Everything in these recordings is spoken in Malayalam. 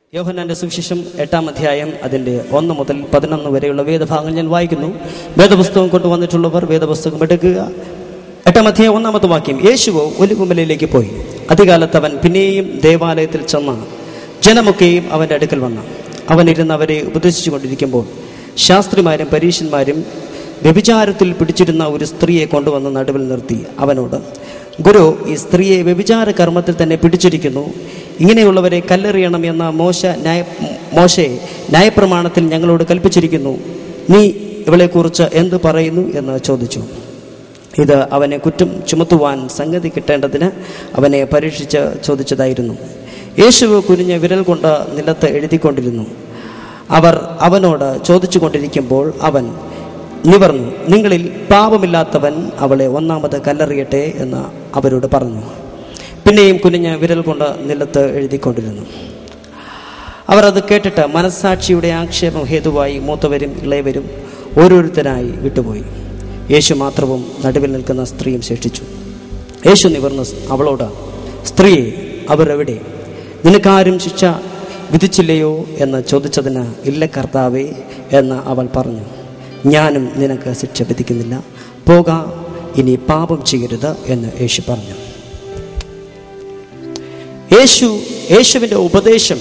യോഹന്നാന്റെ സുവിശേഷം 8-ാം അധ്യായം അതിൻ്റെ 1 മുതൽ 11 വരെയുള്ള വേദഭാഗങ്ങൾ ഞാൻ വായിക്കുന്നു. വേദപുസ്തകം കൊണ്ടുവന്നിട്ടുള്ളവർ വേദപുസ്തകം എടുക്കുക. 8-ാം അധ്യായം 1-ാമത്തെ വാക്യം. യേശുവോ ഒലിവുമലയിലേക്ക് പോയി. അധികാലത്ത് അവൻ പിന്നെയും ദേവാലയത്തിൽ ചെന്ന ജനമൊക്കെയും അവൻ്റെ അടുക്കൽ വന്നു. അവൻ ഇരുന്ന് അവരെ ഉപദേശിച്ചു കൊണ്ടിരിക്കുമ്പോൾ ശാസ്ത്രിമാരും പരീശന്മാരും വ്യഭിചാരത്തിൽ പിടിച്ചിരുന്ന ഒരു സ്ത്രീയെ കൊണ്ടുവന്ന് നടുവിൽ നിർത്തി അവനോട്, ഗുരു, ഈ സ്ത്രീയെ വ്യഭിചാര കർമ്മത്തിൽ തന്നെ പിടിച്ചിരിക്കുന്നു. ഇങ്ങനെയുള്ളവരെ കല്ലെറിയണം എന്ന മോശെ ന്യായപ്രമാണത്തിൽ ഞങ്ങളോട് കൽപ്പിച്ചിരിക്കുന്നു. നീ ഇവളെക്കുറിച്ച് എന്ത് പറയുന്നു എന്ന് ചോദിച്ചു. ഇത് അവനെ കുറ്റം ചുമത്തുവാൻ സംഗതി കിട്ടേണ്ടതിന് അവനെ പരീക്ഷിച്ച് ചോദിച്ചതായിരുന്നു. യേശു കുനിഞ്ഞ വിരൽ കൊണ്ട് നിലത്ത് എഴുതിക്കൊണ്ടിരുന്നു. അവർ അവനോട് ചോദിച്ചു കൊണ്ടിരിക്കുമ്പോൾ അവൻ നിവർന്നു, നിങ്ങളിൽ പാപമില്ലാത്തവൻ അവളെ ഒന്നാമത് കല്ലെറിയട്ടെ എന്ന് അവരോട് പറഞ്ഞു. പിന്നെയും കുനിഞ്ഞ വിരൽ കൊണ്ട് നിലത്ത് എഴുതിക്കൊണ്ടിരുന്നു. അവർ അത് കേട്ടിട്ട് മനസ്സാക്ഷിയുടെ ആക്ഷേപം ഹേതുവായി മൂത്തവരും ഇളയവരും ഓരോരുത്തരായി വിട്ടുപോയി. യേശു മാത്രവും നടുവിൽ നിൽക്കുന്ന സ്ത്രീയും ശേഷിച്ചു. യേശു നിവർന്ന് അവളോട്, സ്ത്രീയെ, അവർ എവിടെ? നിനക്കാരും ശിക്ഷ വിധിച്ചില്ലയോ എന്ന് ചോദിച്ചതിന്, ഇല്ല കർത്താവേ എന്ന് അവൾ പറഞ്ഞു. ഞാനും നിനക്ക് ശിക്ഷ വിധിക്കുന്നില്ല, പോക, ഇനി പാപം ചെയ്യരുത് എന്ന് യേശു പറഞ്ഞു. യേശുവിൻ്റെ ഉപദേശം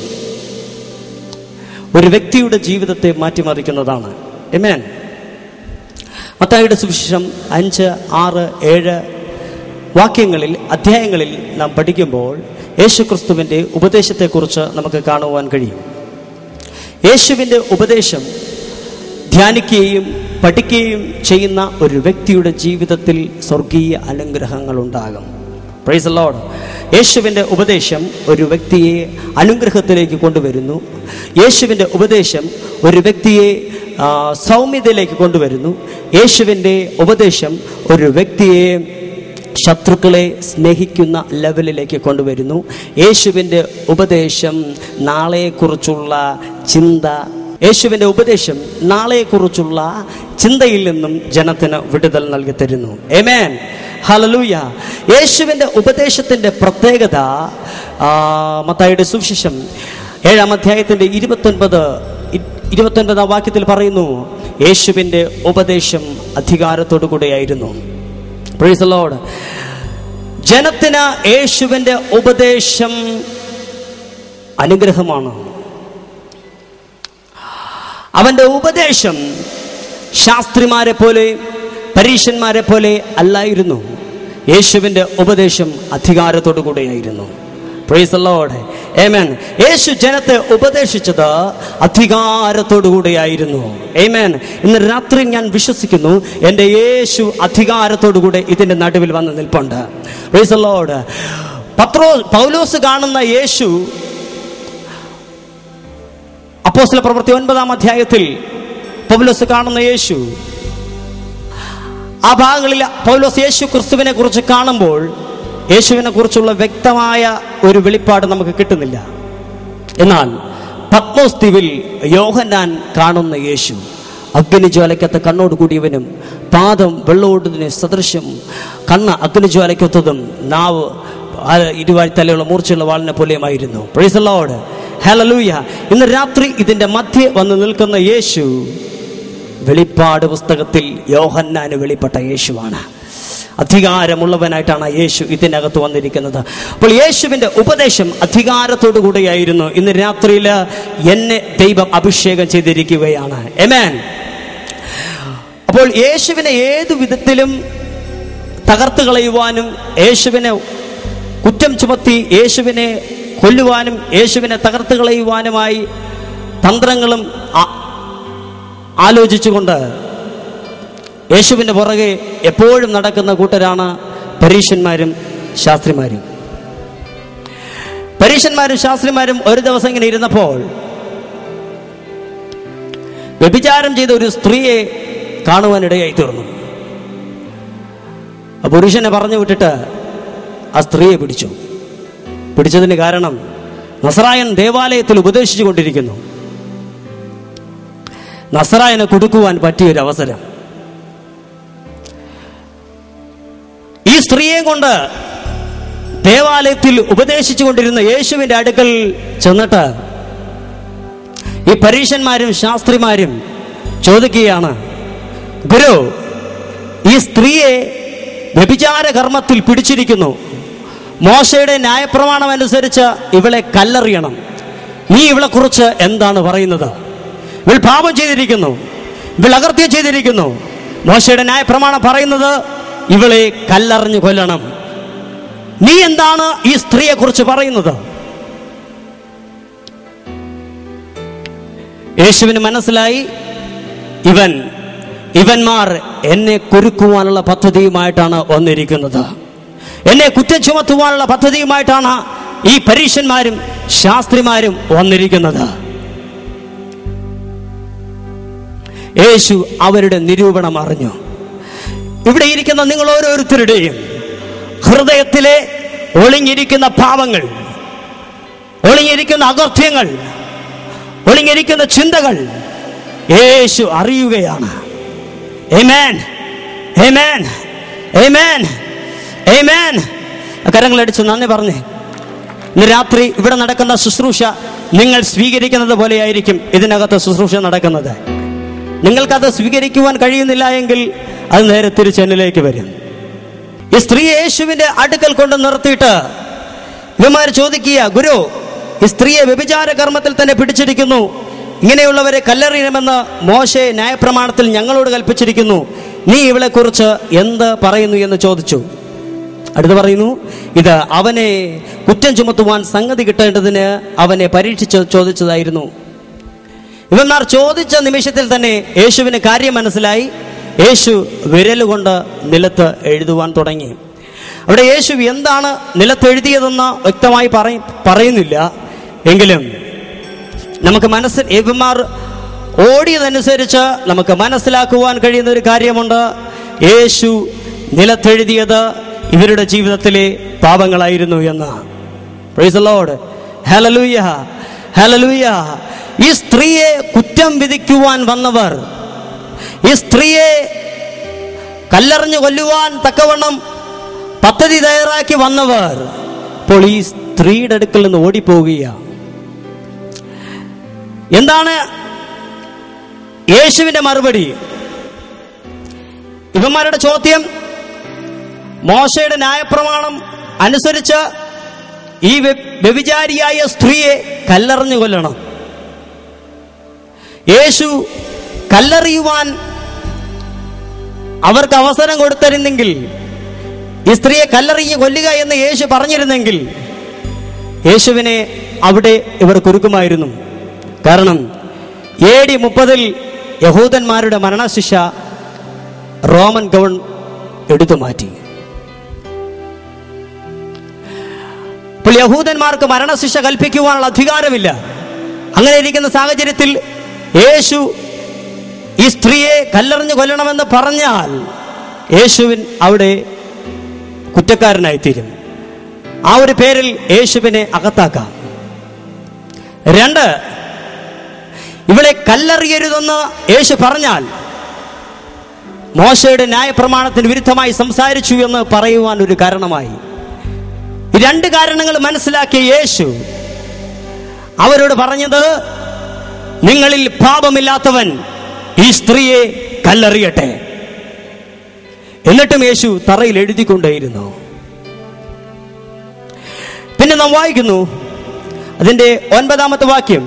ഒരു വ്യക്തിയുടെ ജീവിതത്തെ മാറ്റിമറിക്കുന്നതാണ്. ആമേൻ. മത്തായിയുടെ സുവിശേഷം 5, 6, 7 വാക്യങ്ങളിൽ അധ്യായങ്ങളിൽ നാം പഠിക്കുമ്പോൾ യേശുക്രിസ്തുവിൻ്റെ ഉപദേശത്തെക്കുറിച്ച് നമുക്ക് കാണുവാൻ കഴിയും. യേശുവിൻ്റെ ഉപദേശം ധ്യാനിക്കുകയും പഠിക്കുകയും ചെയ്യുന്ന ഒരു വ്യക്തിയുടെ ജീവിതത്തിൽ സ്വർഗീയ അനുഗ്രഹങ്ങൾ ഉണ്ടാകും. Praise the Lord. യേശുവിൻ്റെ ഉപദേശം ഒരു വ്യക്തിയെ അനുഗ്രഹത്തിലേക്ക് കൊണ്ടുവരുന്നു. യേശുവിൻ്റെ ഉപദേശം ഒരു വ്യക്തിയെ സൗമ്യതയിലേക്ക് കൊണ്ടുവരുന്നു. യേശുവിൻ്റെ ഉപദേശം ഒരു വ്യക്തിയെ ശത്രുക്കളെ സ്നേഹിക്കുന്ന ലെവലിലേക്ക് കൊണ്ടുവരുന്നു. യേശുവിൻ്റെ ഉപദേശം നാളെക്കുറിച്ചുള്ള ചിന്ത, യേശുവിൻ്റെ ഉപദേശം നാളെക്കുറിച്ചുള്ള ചിന്തയിൽ നിന്നും ജനത്തിന് വിടുതൽ നൽകി തരുന്നു. ആമേൻ. ഹല്ലേലൂയ. യേശുവിൻ്റെ ഉപദേശത്തിൻ്റെ പ്രത്യേകത മത്തായിയുടെ സുവിശേഷം 7-ാം അധ്യായത്തിൻ്റെ 29-ാം വാക്യത്തിൽ പറയുന്നു, യേശുവിൻ്റെ ഉപദേശം അധികാരത്തോടു കൂടെയായിരുന്നു. Praise the Lord. ജനത്തിന് യേശുവിൻ്റെ ഉപദേശം അനുഗ്രഹമാണ്. അവൻ്റെ ഉപദേശം ശാസ്ത്രിമാരെ പോലെ പരീശന്മാരെ പോലെ അല്ലായിരുന്നു. യേശുവിൻ്റെ ഉപദേശം അധികാരത്തോടു കൂടെയായിരുന്നു. Praise the Lord. ആമേൻ. യേശു ജനത്തെ ഉപദേശിച്ചത് അധികാരത്തോടു കൂടെയായിരുന്നു. ആമേൻ. ഇന്ന് രാത്രി ഞാൻ വിശ്വസിക്കുന്നു, എൻ്റെ യേശു അധികാരത്തോടു കൂടെ ഇതിൻ്റെ നടുവിൽ വന്ന് നിൽപ്പുണ്ട്. Price the Lord. പൗലോസ് കാണുന്ന യേശു അപ്പോസ്തല പ്രവൃത്തി 9-ാം അധ്യായത്തിൽ പൗലോസ് കാണുന്ന യേശു, ആ ഭാഗങ്ങളിൽ പൗലോസ് യേശു ക്രിസ്തുവിനെ കുറിച്ച് കാണുമ്പോൾ യേശുവിനെ കുറിച്ചുള്ള വ്യക്തമായ ഒരു വെളിപ്പാട് നമുക്ക് കിട്ടുന്നില്ല. എന്നാൽ പത്മോസ് ദ്വീപിൽ യോഹന്നാൻ കാണുന്ന യേശു അഗ്നിജ്വാലയ്ക്കത്ത് കണ്ണോട് കൂടിയവനും പാദം വെള്ളോടുന്നതിന് സദൃശ്യം, കണ്ണ് അഗ്നിജ്വാലയ്ക്കൊത്തതും നാവ് ഇരുവാഴ്ത്തലയുള്ള മൂർച്ചയുള്ള വാളിനെ പോലെയുമായിരുന്നു. Praise the Lord. ഹല്ലേലൂയ. ഇന്ന് രാത്രി ഇതിൻ്റെ മധ്യേ വന്ന് നിൽക്കുന്ന യേശു വെളിപ്പാട് പുസ്തകത്തിൽ യോഹന്നാന് വെളിപ്പെട്ട യേശുവാണ്. അധികാരമുള്ളവനായിട്ടാണ് യേശു ഇതിനകത്ത് വന്നിരിക്കുന്നത്. അപ്പോൾ യേശുവിൻ്റെ ഉപദേശം അധികാരത്തോടു കൂടെയായിരുന്നു. ഇന്ന് രാത്രിയിൽ എന്നെ ദൈവം അഭിഷേകം ചെയ്തിരിക്കുകയാണ്. ആമേൻ. അപ്പോൾ യേശുവിനെ ഏതു വിധത്തിലും തകർത്ത് കളയുവാനും, യേശുവിനെ കുറ്റം ചുമത്തി യേശുവിനെ കൊല്ലുവാനും, യേശുവിനെ തകർത്ത് കളയുവാനുമായി തന്ത്രങ്ങളും ആലോചിച്ചുകൊണ്ട് യേശുവിൻ്റെ പുറകെ എപ്പോഴും നടക്കുന്ന കൂട്ടരാണ് പരീശന്മാരും ശാസ്ത്രിമാരും. പരീശന്മാരും ശാസ്ത്രിമാരും ഒരു ദിവസം ഇങ്ങനെ ഇരുന്നപ്പോൾ വ്യഭിചാരം ചെയ്ത ഒരു സ്ത്രീയെ കാണുവാനിടയായി തീർന്നു. ആ പുരുഷനെ പറഞ്ഞു വിട്ടിട്ട് ആ സ്ത്രീയെ പിടിച്ചതിന് കാരണം നസറായൻ ദേവാലയത്തിൽ ഉപദേശിച്ചു കൊണ്ടിരിക്കുന്നു. നസറായനെ കൊടുക്കുവാൻ പറ്റിയൊരവസരം. ഈ സ്ത്രീയെ കൊണ്ട് ദേവാലയത്തിൽ ഉപദേശിച്ചു കൊണ്ടിരുന്ന യേശുവിൻ്റെ അടുക്കൽ ചെന്നിട്ട് ഈ പരീശന്മാരും ശാസ്ത്രിമാരും ചോദിക്കുകയാണ്, ഗുരു, ഈ സ്ത്രീയെ വ്യഭിചാര കർമ്മത്തിൽ പിടിച്ചിരിക്കുന്നു. മോശയുടെ ന്യായപ്രമാണം അനുസരിച്ച് ഇവളെ കല്ലെറിയണം. നീ ഇവളെ കുറിച്ച് എന്താണ് പറയുന്നത്? ഇവൾ പാപം ചെയ്തിരിക്കുന്നു, ഇവൾ അകൃത്യം ചെയ്തിരിക്കുന്നു. മോശയുടെ ന്യായപ്രമാണം പറയുന്നത് ഇവളെ കല്ലെറിഞ്ഞു കൊല്ലണം. നീ എന്താണ് ഈ സ്ത്രീയെ കുറിച്ച് പറയുന്നത്? യേശുവിന് മനസ്സിലായി, ഇവന്മാർ എന്നെ കുരുക്കുവാനുള്ള പദ്ധതിയുമായിട്ടാണ് വന്നിരിക്കുന്നത്. എന്നെ കുറ്റം ചുമത്തുവാനുള്ള പദ്ധതിയുമായിട്ടാണ് ഈ പരീശന്മാരും ശാസ്ത്രിമാരും വന്നിരിക്കുന്നത്. യേശു അവരുടെ നിരൂപണം അറിഞ്ഞു. ഇവിടെ ഇരിക്കുന്ന നിങ്ങൾ ഓരോരുത്തരുടെയും ഹൃദയത്തിലെ ഒളിഞ്ഞിരിക്കുന്ന പാപങ്ങൾ, ഒളിഞ്ഞിരിക്കുന്ന അകൃത്യങ്ങൾ, ഒളിഞ്ഞിരിക്കുന്ന ചിന്തകൾ യേശു അറിയുകയാണ്. ആമേൻ, ആമേൻ, ആമേൻ, ആമേൻ. കരങ്ങളടിച്ച് നന്ദി പറഞ്ഞേ. ഇന്ന് രാത്രി ഇവിടെ നടക്കുന്ന ശുശ്രൂഷ നിങ്ങൾ സ്വീകരിക്കുന്നത് പോലെയായിരിക്കും ഇതിനകത്ത് ശുശ്രൂഷ നടക്കുന്നത്. നിങ്ങൾക്കത് സ്വീകരിക്കുവാൻ കഴിയുന്നില്ല എങ്കിൽ അത് നേരെ തിരിച്ച് എന്നിലേക്ക് വരും. ഈ സ്ത്രീ യേശുവിന്റെ അടുക്കൽ കൊണ്ട് നിർത്തിയിട്ട് ഇവന്മാർ ചോദിക്കുക, ഗുരു, ഈ സ്ത്രീയെ വ്യഭിചാര കർമ്മത്തിൽ തന്നെ പിടിച്ചിരിക്കുന്നു. ഇങ്ങനെയുള്ളവരെ കല്ലെറിയണമെന്ന് മോശെ ന്യായപ്രമാണത്തിൽ ഞങ്ങളോട് കൽപ്പിച്ചിരിക്കുന്നു. നീ ഇവളെ കുറിച്ച് എന്ത് പറയുന്നു എന്ന് ചോദിച്ചു. അടുത്ത് പറയുന്നു, ഇത് അവനെ കുറ്റം ചുമത്തുവാൻ സംഗതി കിട്ടേണ്ടതിന് അവനെ പരീക്ഷിച്ച് ചോദിച്ചതായിരുന്നു. ഇവന്മാർ ചോദിച്ച നിമിഷത്തിൽ തന്നെ യേശുവിന് കാര്യം മനസ്സിലായി. യേശു വിരലുകൊണ്ട് നിലത്ത് എഴുതുവാൻ തുടങ്ങി. അവിടെ യേശു എന്താണ് നിലത്തെഴുതിയതെന്ന് വ്യക്തമായി പറയുന്നില്ല. എങ്കിലും നമുക്ക് ഇവന്മാർ ഓടിയതനുസരിച്ച് നമുക്ക് മനസ്സിലാക്കുവാൻ കഴിയുന്ന ഒരു കാര്യമുണ്ട്. യേശു നിലത്തെഴുതിയത് ഇവരുടെ ജീവിതത്തിലെ പാപങ്ങളായിരുന്നു എന്ന്. പ്രൈസ് ദി ലോർഡ്, ഹല്ലേലൂയ, ഹല്ലേലൂയ. ഈ സ്ത്രീയെ കുറ്റം വിധിക്കുവാൻ വന്നവർ, ഈ സ്ത്രീയെ കല്ലെറിഞ്ഞു കൊല്ലുവാൻ തക്കവണ്ണം പദ്ധതി തയ്യാറാക്കി വന്നവർ ഇപ്പോൾ ഈ സ്ത്രീയുടെ അടുക്കൽ നിന്ന് ഓടിപ്പോവുകയാണ്. എന്താണ് യേശുവിന്റെ മറുപടി? ഇവന്മാരുടെ ചോദ്യം, മോശയുടെ ന്യായപ്രമാണം അനുസരിച്ച് ഈ വ്യഭിചാരിയായ സ്ത്രീയെ കല്ലെറിഞ്ഞു കൊല്ലണം. യേശു കല്ലെറിയുവാൻ അവർക്ക് അവസരം കൊടുത്തിരുന്നെങ്കിൽ, ഈ സ്ത്രീയെ കല്ലെറിഞ്ഞ് കൊല്ലുക എന്ന് യേശു പറഞ്ഞിരുന്നെങ്കിൽ യേശുവിനെ അവിടെ ഇവർ കുരുക്കുമായിരുന്നു. കാരണം AD 30 യഹൂദന്മാരുടെ മരണശിക്ഷ റോമൻ എടുത്തു മാറ്റി. അപ്പോൾ യഹൂദന്മാർക്ക് മരണശിക്ഷ കൽപ്പിക്കുവാനുള്ള അധികാരമില്ല. അങ്ങനെ ഇരിക്കുന്ന സാഹചര്യത്തിൽ യേശു ഈ സ്ത്രീയെ കല്ലെറിഞ്ഞു കൊല്ലണമെന്ന് പറഞ്ഞാൽ യേശുവിൻ അവിടെ കുറ്റക്കാരനായിത്തീരും. ആ ഒരു പേരിൽ യേശുവിനെ അകത്താക്കാം. 2, ഇവളെ കല്ലെറിയരുതെന്ന് യേശു പറഞ്ഞാൽ മോശയുടെ ന്യായപ്രമാണത്തിന് വിരുദ്ധമായി സംസാരിച്ചു എന്ന് പറയുവാൻ ഒരു കാരണമായി. ഈ 2 കാരണങ്ങൾ മനസ്സിലാക്കിയ യേശു അവരോട് പറഞ്ഞത്, നിങ്ങളിൽ പാപമില്ലാത്തവൻ ഈ സ്ത്രീയെ കല്ലെറിയട്ടെ. എന്നിട്ടും യേശു തറയിൽ എഴുതിക്കൊണ്ടേയിരുന്നു. പിന്നെ നാം വായിക്കുന്നു അതിന്റെ 9ാമത്തെ വാക്യം,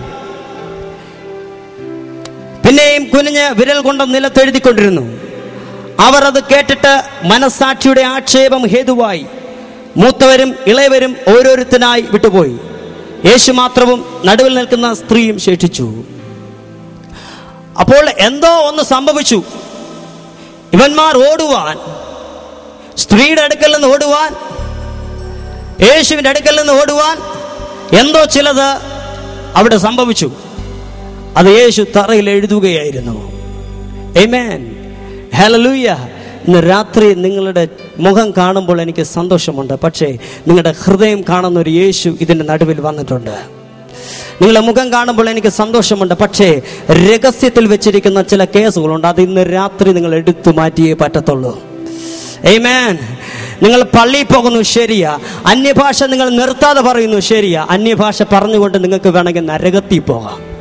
പിന്നെയും കുനിഞ്ഞ് വിരൽ കൊണ്ട് നിലത്തെഴുതിക്കൊണ്ടിരുന്നു. അവർ അത് കേട്ടിട്ട് മനസ്സാക്ഷിയുടെ ആക്ഷേപം ഹേതുവായി മൂത്തവരും ഇളയവരും ഓരോരുത്തനായി വിട്ടുപോയി. യേശു മാത്രവും നടുവിൽ നിൽക്കുന്ന സ്ത്രീയും ശേഷിച്ചു. അപ്പോൾ എന്തോ ഒന്ന് സംഭവിച്ചു. ഇവന്മാർ ഓടുവാൻ, സ്ത്രീയുടെ അടുക്കൽ നിന്ന് ഓടുവാൻ, യേശുവിന്റെ അടുക്കൽ നിന്ന് ഓടുവാൻ എന്തോ ചിലത് അവിടെ സംഭവിച്ചു. അത് യേശു തറയിൽ എഴുതുകയായിരുന്നു. ആമേൻ, ഹല്ലേലൂയ. ഇന്ന് രാത്രി നിങ്ങളുടെ മുഖം കാണുമ്പോൾ എനിക്ക് സന്തോഷമുണ്ട്. പക്ഷേ നിങ്ങളുടെ ഹൃദയം കാണുന്ന ഒരു യേശു ഇതിൻ്റെ നടുവിൽ വന്നിട്ടുണ്ട്. നിങ്ങളുടെ മുഖം കാണുമ്പോൾ എനിക്ക് സന്തോഷമുണ്ട്. പക്ഷേ രഹസ്യത്തിൽ വെച്ചിരിക്കുന്ന ചില കേസുകളുണ്ട്. അത് ഇന്ന് രാത്രി നിങ്ങൾ എടുത്തു മാറ്റിയേ പറ്റത്തുള്ളൂ. ആമേൻ. നിങ്ങൾ പള്ളിയിൽ പോകുന്നു, ശരിയാ. അന്യഭാഷ നിങ്ങൾ നിർത്താതെ പറയുന്നു, ശരിയാ. അന്യഭാഷ പറഞ്ഞുകൊണ്ട് നിങ്ങൾക്ക് വേണമെങ്കിൽ നരകത്തിൽ പോകാം.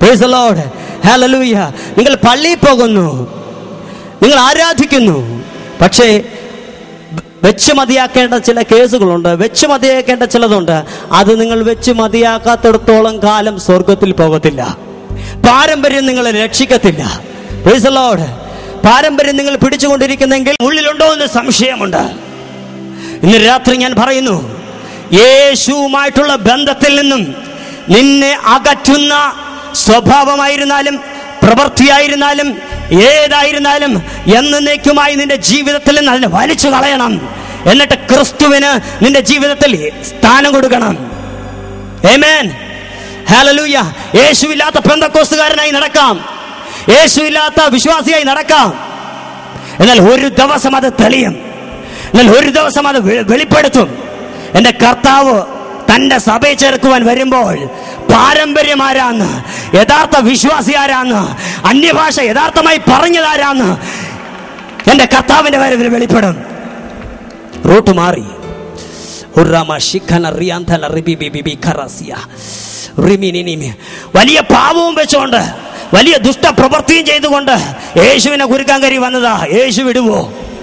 Praise the Lord. ഹല്ലേലൂയ. നിങ്ങൾ പള്ളിയിൽ പോകുന്നു, നിങ്ങൾ ആരാധിക്കുന്നു, പക്ഷേ വെച്ച് മതിയാക്കേണ്ട ചില കേസുകളുണ്ട്, വെച്ച് മതിയാക്കേണ്ട ചിലതുണ്ട്. അത് നിങ്ങൾ വെച്ച് മതിയാക്കാത്തിടത്തോളം കാലം സ്വർഗത്തിൽ പോകത്തില്ല. പാരമ്പര്യം നിങ്ങളെ രക്ഷിക്കത്തില്ല. Price the Lord. പാരമ്പര്യം നിങ്ങൾ പിടിച്ചുകൊണ്ടിരിക്കുന്നെങ്കിൽ ഉള്ളിലുണ്ടോ എന്ന് സംശയമുണ്ട്. ഇന്ന് രാത്രി ഞാൻ പറയുന്നു, യേശുവുമായിട്ടുള്ള ബന്ധത്തിൽ നിന്നും നിന്നെ അകറ്റുന്ന സ്വഭാവമായിരുന്നാലും പ്രവൃത്തിയായിരുന്നാലും ഏതായിരുന്നാലും എന്നേക്കുമായി നിന്റെ ജീവിതത്തിൽ നിന്ന് അതിനെ വലിച്ചു കളയണം. എന്നിട്ട് ക്രിസ്തുവിന് നിന്റെ ജീവിതത്തിൽ സ്ഥാനം കൊടുക്കണം. ആമേൻ. ഹല്ലേലൂയ. യേശുവില്ലാത്ത പെന്തക്കോസ്തുകാരനായി നടക്കാം, യേശുവില്ലാത്ത വിശ്വാസിയായി നടക്കാം. എന്നാൽ ഒരു ദിവസം അത് തെളിയും, എന്നാൽ ഒരു ദിവസം അത് വെളിപ്പെടുത്തും. എൻ്റെ കർത്താവ് തൻ്റെ സഭയെ ചേർക്കുവാൻ വരുമ്പോൾ പാരമ്പര്യം ആരാന്ന്, യഥാർത്ഥ വിശ്വാസി ആരാന്ന്, അന്യഭാഷ യഥാർത്ഥമായി പറഞ്ഞതാരാന്ന് എൻ്റെ കർത്താവിൻ്റെ വരവിൽ വെളിപ്പെടും. റൂട്ട് മാറി വലിയ പാപവും വെച്ചുകൊണ്ട് വലിയ ദുഷ്ടപ്രവൃത്തിയും ചെയ്തുകൊണ്ട് യേശുവിനെ കുരുക്കാൻ കയറി വന്നതാ. യേശു വിടുവോ?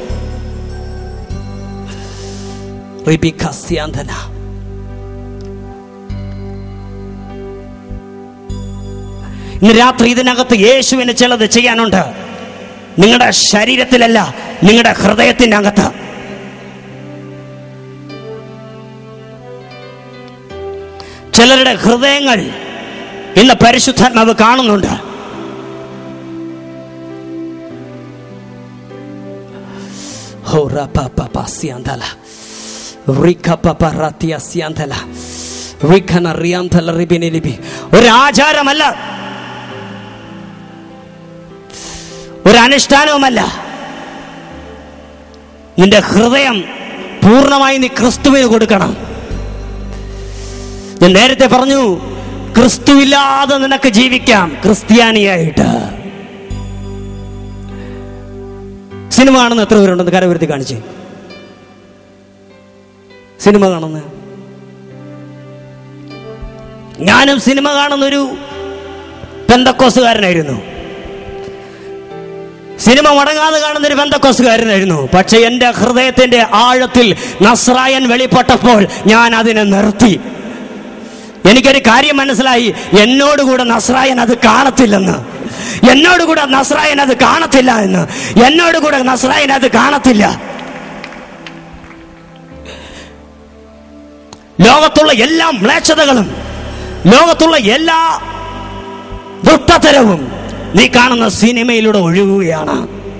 ഇന്ന് രാത്രി ഇതിനകത്ത് യേശുവിന് ചിലത് ചെയ്യാനുണ്ട്. നിങ്ങളുടെ ശരീരത്തിലല്ല, നിങ്ങളുടെ ഹൃദയത്തിൻ്റെ അകത്ത്. ചിലരുടെ ഹൃദയങ്ങൾ ഇന്ന് പരിശുദ്ധാത്മാവ് കാണുന്നുണ്ട്. ഒരു ആചാരമല്ല, ഒരു അനുഷ്ഠാനവുമല്ല. നിന്റെ ഹൃദയം പൂർണ്ണമായി നീ ക്രിസ്തുവിന് കൊടുക്കണം. ഞാൻ നേരത്തെ പറഞ്ഞു, ക്രിസ്തുവില്ലാതെ നിനക്ക് ജീവിക്കാം ക്രിസ്ത്യാനിയായിട്ട്. സിനിമ കാണുന്ന എത്ര പേരുണ്ടെന്ന് കരവരുത്തി കാണിച്ചേ. സിനിമ കാണുന്ന ഞാനും സിനിമ കാണുന്നൊരു പെന്തക്കോസ്തുകാരനായിരുന്നു. സിനിമ മുടങ്ങാതെ കാണുന്നൊരു പെന്തക്കോസ്തുകാരനായിരുന്നു. പക്ഷെ എൻ്റെ ഹൃദയത്തിന്റെ ആഴത്തിൽ നസ്രായൻ വെളിപ്പെട്ടപ്പോൾ ഞാൻ അതിനെ നിർത്തി. എനിക്കൊരു കാര്യം മനസ്സിലായി, എന്നോടുകൂടെ നസ്രായൻ അത് കാണത്തില്ലെന്ന്, എന്നോടുകൂടെ നസ്രായൻ അത് കാണത്തില്ല എന്ന്, എന്നോടുകൂടെ നസ്രായൻ അത് കാണത്തില്ല. ലോകത്തുള്ള എല്ലാ മ്ലേച്ഛതകളും, ലോകത്തുള്ള എല്ലാ ദുഷ്ടതരവും നീ കാണുന്ന സിനിമയിലൂടെ ഒഴുകുകയാണ്.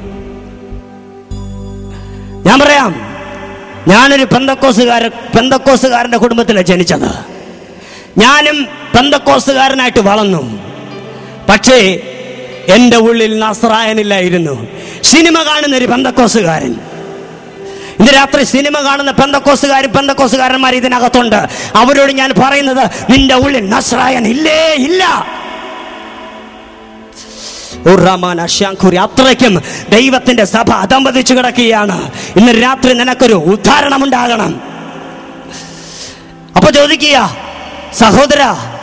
ഞാൻ പറയാം, ഞാനൊരു പെന്തക്കോസ്തുകാരന്റെ കുടുംബത്തിലാണ് ജനിച്ചത്. ഞാനും പെന്തക്കോസ്തുകാരനായിട്ട് വളർന്നു. പക്ഷേ എൻ്റെ ഉള്ളിൽ നസ്രായനില്ലായിരുന്നു. സിനിമ കാണുന്ന ഒരു പെന്തക്കോസ്തുകാരൻ. ഇന്ന് രാത്രി സിനിമ കാണുന്ന പെന്തക്കോസ്തുകാരന്മാർ ഇതിനകത്തുണ്ട്. അവരോട് ഞാൻ പറയുന്നത്, നിന്റെ ഉള്ളിൽ നസ്രായൻ ഇല്ലേ? ഇല്ല. അത്രയ്ക്കും ദൈവത്തിന്റെ സഭ അധംപതിച്ചു കിടക്കുകയാണ്. ഇന്ന് രാത്രി നിനക്കൊരു ഉദ്ധാരണം ഉണ്ടാകണം. അപ്പൊ ചോദിക്കുക, സഹോദര,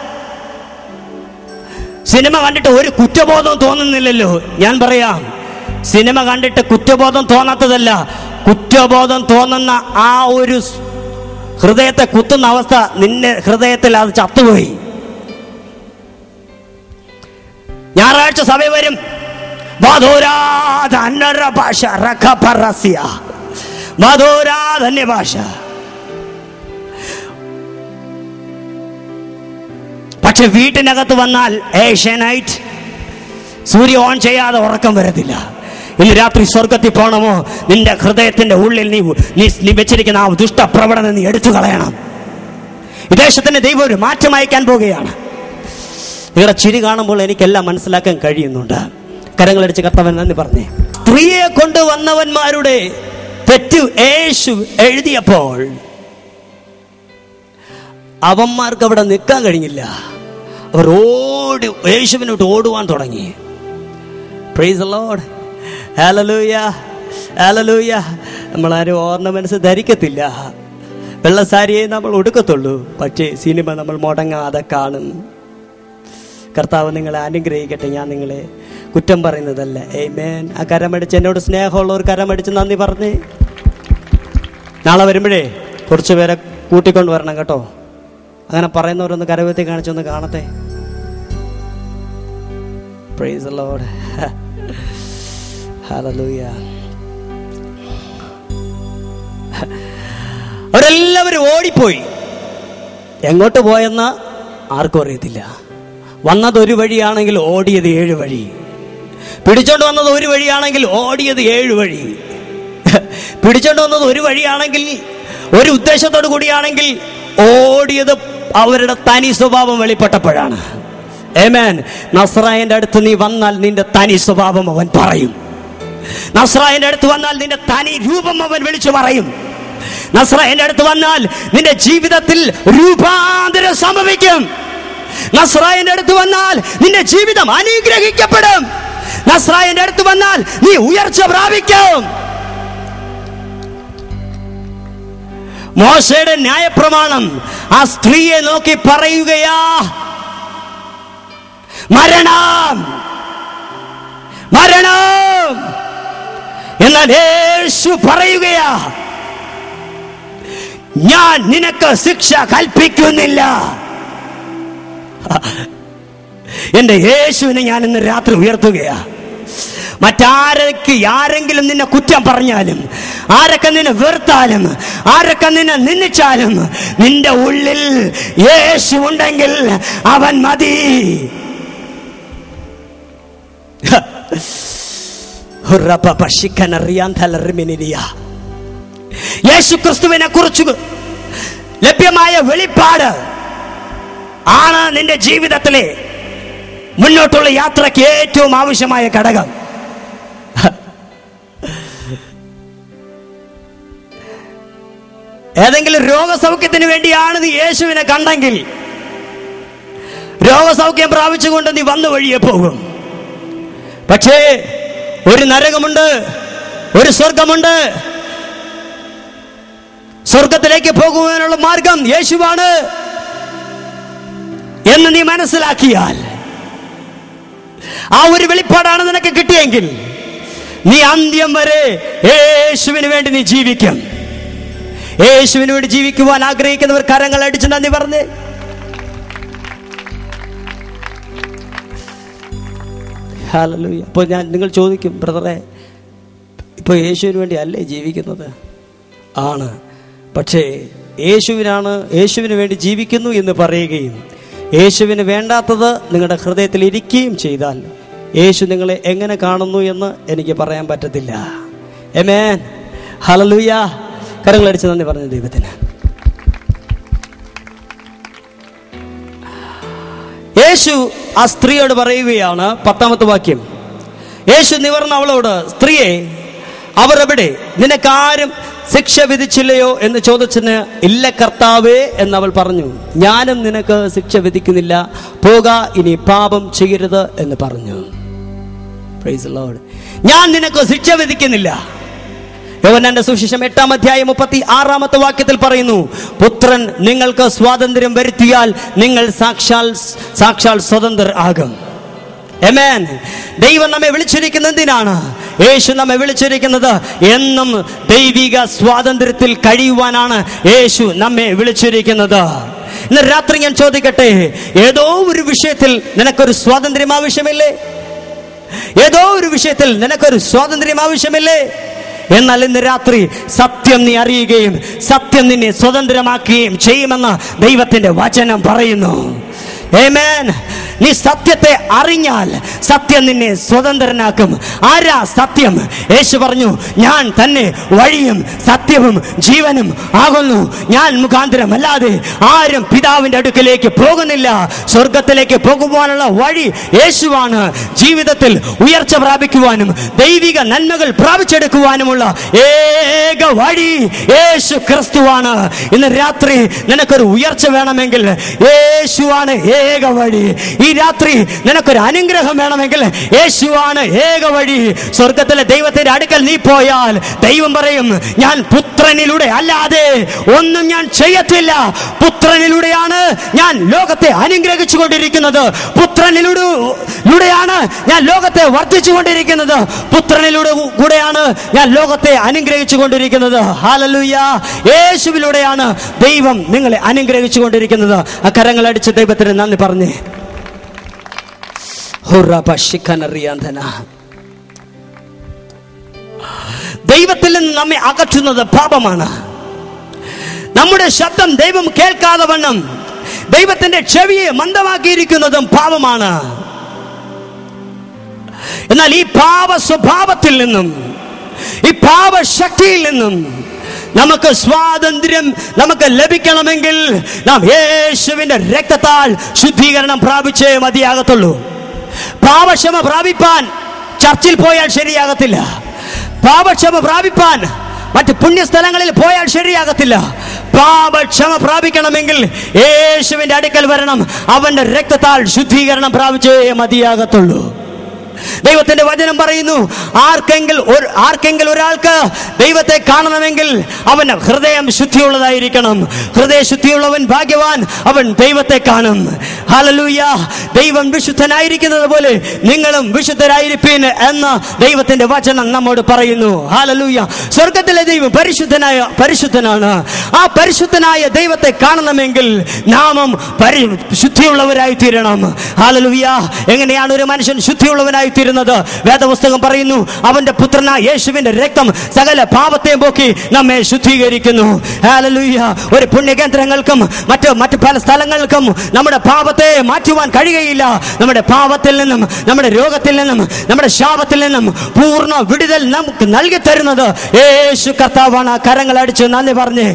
സിനിമ കണ്ടിട്ട് ഒരു കുറ്റബോധം തോന്നുന്നില്ലല്ലോ? ഞാൻ പറയാം, സിനിമ കണ്ടിട്ട് കുറ്റബോധം തോന്നാത്തതല്ല, കുറ്റബോധം തോന്നുന്ന ആ ഒരു ഹൃദയത്തെ കുത്തുന്ന അവസ്ഥ നിന്റെ ഹൃദയത്തിൽ അത് ചത്തുപോയി. ഞായറാഴ്ച സഭ വരും, ഭാഷ. പക്ഷെ വീട്ടിനകത്ത് വന്നാൽ ഏഷ്യാനൈറ്റ് സൂര്യ ഓൺ ചെയ്യാതെ ഉറക്കം വരത്തില്ല. ഇന്ന് രാത്രി സ്വർഗത്തിൽ പോകണമോ? നിന്റെ ഹൃദയത്തിന്റെ ഉള്ളിൽ നീ വെച്ചിരിക്കുന്ന ആ ദുഷ്ടപ്രവണത നീ എടുത്തു കളയണം. ഈ ദേശത്തിന്റെ ദൈവം ഒരു മാറ്റം അയക്കാൻ പോവുകയാണ്. നിങ്ങളുടെ ചിരി കാണുമ്പോൾ എനിക്കെല്ലാം മനസ്സിലാക്കാൻ കഴിയുന്നുണ്ട്. കരങ്ങളടിച്ച് കർത്താവൻ നന്ദി പറഞ്ഞേ. സ്ത്രീയെ കൊണ്ടുവന്നവന്മാരുടെ തെറ്റ് യേശു എഴുതിയപ്പോൾ അവന്മാർക്ക് അവിടെ നിൽക്കാൻ കഴിഞ്ഞില്ല. അവർ ഓടി യേശുവിനോട്ട് ഓടുവാൻ തുടങ്ങി. Praise the Lord. ഹല്ലേലൂയ, ഹല്ലേലൂയ. നമ്മളാരും ഓർണമെന്റ്സ് ധരിക്കത്തില്ല, വെള്ളസാരിയെ നമ്മൾ ഉടുക്കത്തുള്ളൂ. പക്ഷേ സിനിമ നമ്മൾ മുടങ്ങാതെ കാണും. കർത്താവ് നിങ്ങളെ അനുഗ്രഹിക്കട്ടെ. ഞാൻ നിങ്ങളെ കുറ്റം പറയുന്നതല്ല. ആമേൻ. ആ കരമടിച്ച് എന്നോട് സ്നേഹമുള്ളവർ കരമടിച്ച് നന്ദി പറഞ്ഞ് നാളെ വരുമ്പോഴേ കുറച്ച് പേരെ കൂട്ടിക്കൊണ്ട് വരണം കേട്ടോ. അങ്ങനെ പറയുന്നവരൊന്ന് കരവത്തി കാണിച്ചൊന്ന് കാണട്ടെ. Praise the Lord. ഹല്ലേലൂയ. അവരെല്ലാവരും ഓടിപ്പോയി. എങ്ങോട്ട് പോയെന്ന് ആർക്കും അറിയത്തില്ല. വന്നത് ഒരു വഴിയാണെങ്കിൽ ഓടിയത് 7 വഴി. പിടിച്ചോണ്ട് വന്നത് ഒരു വഴിയാണെങ്കിൽ ഓടിയത് 7 വഴി. പിടിച്ചോണ്ട് വന്നത് ഒരു വഴിയാണെങ്കിൽ, ഒരു ഉദ്ദേശത്തോടു കൂടിയാണെങ്കിൽ ഓടിയത് അവരുടെ തനി സ്വഭാവം വെളിപ്പെട്ടപ്പോഴാണ്. ആമേൻ. നസ്രായന്റെ അടുത്ത് നീ വന്നാൽ നിന്റെ തനി സ്വഭാവം അവൻ പറയും. നസ്രായന്റെ അടുത്ത് വന്നാൽ നിന്റെ തനി രൂപം അവൻ വിളിച്ചു പറയും. നസ്രായന്റെ അടുത്ത് വന്നാൽ നിന്റെ ജീവിതത്തിൽ രൂപാന്തരം സംഭവിക്കും. നസ്രായന്റെ അടുത്ത് വന്നാൽ നിന്റെ ജീവിതം അനുഗ്രഹിക്കപ്പെടും. നസ്രായന്റെ അടുത്ത് വന്നാൽ നീ ഉയർച്ച പ്രാപിക്കും. മോശയുടെ ന്യായപ്രമാണം ആ സ്ത്രീയെ നോക്കി പറയുകയാ, മരണം മരണം. എന്നാൽ യേശു പറയുകയാ, ഞാൻ നിനക്ക് ശിക്ഷ കൽപ്പിക്കുന്നില്ല. എന്റെ യേശുവിനെ ഞാൻ ഇന്ന് രാത്രി ഉയർത്തുകയാ. ആരെങ്കിലും നിന്നെ കുറ്റം പറഞ്ഞാലും, ആരൊക്കെ നിന്നെ വെറുത്താലും, ആരൊക്കെ നിന്നെ നിന്ദിച്ചാലും, നിന്റെ ഉള്ളിൽ യേശു ഉണ്ടെങ്കിൽ അവൻ മതി. യേശു ക്രിസ്തുവിനെ കുറിച്ച് ലഭ്യമായ വെളിപ്പാട് ആണ് നിന്റെ ജീവിതത്തിലെ മുന്നോട്ടുള്ള യാത്രയ്ക്ക് ഏറ്റവും ആവശ്യമായ ഘടകം. ഏതെങ്കിലും രോഗസൗഖ്യത്തിന് വേണ്ടിയാണ് നീ യേശുവിനെ കണ്ടെങ്കിൽ, രോഗസൗഖ്യം പ്രാപിച്ചുകൊണ്ട് നീ വന്നു വഴിയെ പോകും. പക്ഷേ ഒരു നരകമുണ്ട്, ഒരു സ്വർഗമുണ്ട്. സ്വർഗത്തിലേക്ക് പോകുവാനുള്ള മാർഗം യേശുവാണ് എന്ന് നീ മനസ്സിലാക്കിയാൽ, ആ ഒരു വെളിപ്പാടാണ് നിനക്ക് കിട്ടിയെങ്കിൽ, നീ അന്ത്യം വരെ യേശുവിന് വേണ്ടി നീ ജീവിക്കും. യേശുവിന് വേണ്ടി ജീവിക്കുവാൻ ആഗ്രഹിക്കുന്നവർ കരങ്ങൾ അടിച്ച് നന്ദി പറഞ്ഞ്. ഹല്ലേലൂയ. അപ്പോൾ നിങ്ങൾ ചോദിക്കും, ബ്രദറെ, ഇപ്പോൾ യേശുവിന് വേണ്ടി അല്ലേ ജീവിക്കുന്നത്? ആണ്. പക്ഷേ യേശുവിന് വേണ്ടി ജീവിക്കുന്നു എന്ന് പറയുകയും യേശുവിന് വേണ്ടാത്തത് നിങ്ങളുടെ ഹൃദയത്തിൽ ഇരിക്കുകയും ചെയ്താൽ യേശു നിങ്ങളെ എങ്ങനെ കാണുന്നു എന്ന് എനിക്ക് പറയാൻ പറ്റത്തില്ല. ആമേൻ. ഹല്ലേലൂയ. കരങ്ങളടിച്ച് നന്ദി പറഞ്ഞു ദൈവത്തിന്. യേശു ആ സ്ത്രീയോട് പറയുകയാണ്, 10ാമത്തെ വാക്യം. യേശു നിവർന്ന് അവളോട്, സ്ത്രീയെ, അവർ എവിടെ? നിനക്കാരും ശിക്ഷ വിധിച്ചില്ലയോ എന്ന് ചോദിച്ചതിന്, ഇല്ല കർത്താവേ എന്നവൾ പറഞ്ഞു. ഞാനും നിനക്ക് ശിക്ഷ വിധിക്കുന്നില്ല, പോക, ഇനി പാപം ചെയ്യരുത് എന്ന് പറഞ്ഞു. Praise the Lord. ഞാൻ നിനക്ക് ശിക്ഷ വിധിക്കുന്നില്ല. യോഹന്നാന്റെ സുവിശേഷം 8-ാം അധ്യായം 36-ാമത്തെ വാക്യത്തിൽ പറയുന്നു, പുത്രൻ നിങ്ങൾക്ക് സ്വാതന്ത്ര്യം വരുത്തിയാൽ നിങ്ങൾ സാക്ഷാൽ സ്വതന്ത്രർ ആകും. ആമേൻ. ദൈവം നമ്മെ വിളിച്ചിരിക്കുന്നത് എന്തിനാണ്? യേശു നമ്മെ വിളിച്ചിരിക്കുന്നത് എന്നും ദൈവിക സ്വാതന്ത്ര്യത്തിൽ കഴിയുവാനാണ് യേശു നമ്മെ വിളിച്ചിരിക്കുന്നത്. ഇന്ന് രാത്രി ഞാൻ ചോദിക്കട്ടെ, ഏതോ ഒരു വിഷയത്തിൽ നിനക്കൊരു സ്വാതന്ത്ര്യം ആവശ്യമില്ലേ? ഏതോ ഒരു വിഷയത്തിൽ നിനക്കൊരു സ്വാതന്ത്ര്യം ആവശ്യമില്ലേ? എന്നാൽ ഇന്ന് രാത്രി സത്യം നീ അറിയുകയും സത്യം നിന്നെ സ്വതന്ത്രമാക്കുകയും ചെയ്യുമെന്ന് ദൈവത്തിന്റെ വചനം പറയുന്നു. ആമേൻ. നീ സത്യത്തെ അറിഞ്ഞാൽ സത്യം നിന്നെ സ്വതന്ത്രനാക്കും. ആരാ സത്യം? യേശു പറഞ്ഞു, ഞാൻ തന്നെ വഴിയും സത്യവും ജീവനും ആകുന്നു. ഞാൻ മുഖാന്തരം അല്ലാതെ ആരും പിതാവിന്റെ അടുക്കലേക്ക് പോകുന്നില്ല. സ്വർഗത്തിലേക്ക് പോകുവാനുള്ള വഴി യേശുവാണ്. ജീവിതത്തിൽ ഉയർച്ച പ്രാപിക്കുവാനും ദൈവിക നന്മകൾ പ്രാപിച്ചെടുക്കുവാനുമുള്ള ഏക വഴി യേശു ക്രിസ്തുവാണ്. ഇന്ന് രാത്രി നിനക്കൊരു ഉയർച്ച വേണമെങ്കിൽ യേശുവാണ് ഏക വഴി. ഈ രാത്രി നിനക്കൊരു അനുഗ്രഹം വേണമെങ്കിൽ യേശുവാണ് ഏക വഴി. സ്വർഗത്തിലെ ദൈവത്തിന്റെ അടുക്കൽ നീ പോയാൽ ദൈവം പറയും, ഞാൻ പുത്രനിലൂടെ അല്ലാതെ ഒന്നും ഞാൻ ചെയ്യത്തില്ല. പുത്രനിലൂടെയാണ് ഞാൻ ലോകത്തെ അനുഗ്രഹിച്ചു കൊണ്ടിരിക്കുന്നത്. പുത്രനിലൂടെയാണ് ഞാൻ ലോകത്തെ വർദ്ധിച്ചു കൊണ്ടിരിക്കുന്നത്. പുത്രനിലൂടെയാണ് ഞാൻ ലോകത്തെ അനുഗ്രഹിച്ചു കൊണ്ടിരിക്കുന്നത്. ഹല്ലേലൂയ. യേശുവിലൂടെയാണ് ദൈവം നിങ്ങളെ അനുഗ്രഹിച്ചു കൊണ്ടിരിക്കുന്നത്. ആ കരങ്ങളടിച്ച് ദൈവത്തിന് നന്ദി പറഞ്ഞേ. ദൈവത്തിൽ നിന്ന് നമ്മെ അകറ്റുന്നത് പാപമാണ്. നമ്മുടെ ശബ്ദം ദൈവം കേൾക്കാതെ വണ്ണം ദൈവത്തിന്റെ ചെവിയെ മന്ദമാക്കിയിരിക്കുന്നതും പാപമാണ്. എന്നാൽ ഈ പാപ സ്വഭാവത്തിൽ നിന്നും ഈ പാപശക്തിയിൽ നിന്നും നമുക്ക് സ്വാതന്ത്ര്യം നമുക്ക് ലഭിക്കണമെങ്കിൽ നാം യേശുവിന്റെ രക്തത്താൽ ശുദ്ധീകരണം പ്രാപിച്ചേ മതിയാകത്തുള്ളൂ. പാപക്ഷമ പ്രാപിപ്പാൻ ചർച്ചിൽ പോയാൽ ശരിയാകത്തില്ല. പാപക്ഷമ പ്രാപിപ്പാൻ മറ്റ് പുണ്യസ്ഥലങ്ങളിൽ പോയാൽ ശരിയാകത്തില്ല. പാപക്ഷമ പ്രാപിക്കണമെങ്കിൽ യേശുവിന്റെ അടുക്കൽ വരണം. അവന്റെ രക്തത്താൽ ശുദ്ധീകരണം പ്രാപിച്ചേ മതിയാകത്തുള്ളൂ. ദൈവത്തിന്റെ വചനം പറയുന്നു, ആർക്കെങ്കിലും ഒരാൾക്ക് ദൈവത്തെ കാണണമെങ്കിൽ അവന്റെ ഹൃദയം ശുദ്ധിയുള്ളതായിരിക്കണം. ഹൃദയ ശുദ്ധിയുള്ളവൻ ഭാഗ്യവാൻ, അവൻ ദൈവത്തെ കാണും. ഹല്ലേലൂയ. ദൈവം വിശുദ്ധനായിരിക്കുന്നത് പോലെ നിങ്ങളും വിശുദ്ധരായിരിപ്പീൻ എന്ന് ദൈവത്തിന്റെ വചനം നമ്മോട് പറയുന്നു. ഹല്ലേലൂയ. സ്വർഗത്തിലെ ദൈവം പരിശുദ്ധനാണ്. ആ പരിശുദ്ധനായ ദൈവത്തെ കാണണമെങ്കിൽ നാമം ശുദ്ധിയുള്ളവരായി തീരണം. ഹല്ലേലൂയ. എങ്ങനെയാണ് ഒരു മനുഷ്യൻ ശുദ്ധിയുള്ളവനായി തീരുന്നത്? വേദപുസ്തകം പറയുന്നു, അവന്റെ പുത്രനായ യേശുവിന്റെ രക്തം സകല പാപത്തെയും പോക്കി നമ്മെ ശുദ്ധീകരിക്കുന്നു. ഹല്ലേലൂയ. ഒരു പുണ്യകേന്ദ്രങ്ങൾക്കും മറ്റു പല സ്ഥലങ്ങൾക്കും നമ്മുടെ പാപത്തെ മാറ്റുവാൻ കഴിയുകയില്ല. നമ്മുടെ പാപത്തിൽ നിന്നും നമ്മുടെ രോഗത്തിൽ നിന്നും നമ്മുടെ ശാപത്തിൽ നിന്നും പൂർണ്ണ വിടുതൽ നമുക്ക് നൽകി തരുന്നത് യേശു കർത്താവാണ്. കരങ്ങൾ അടിച്ച് നന്ദി പറഞ്ഞ്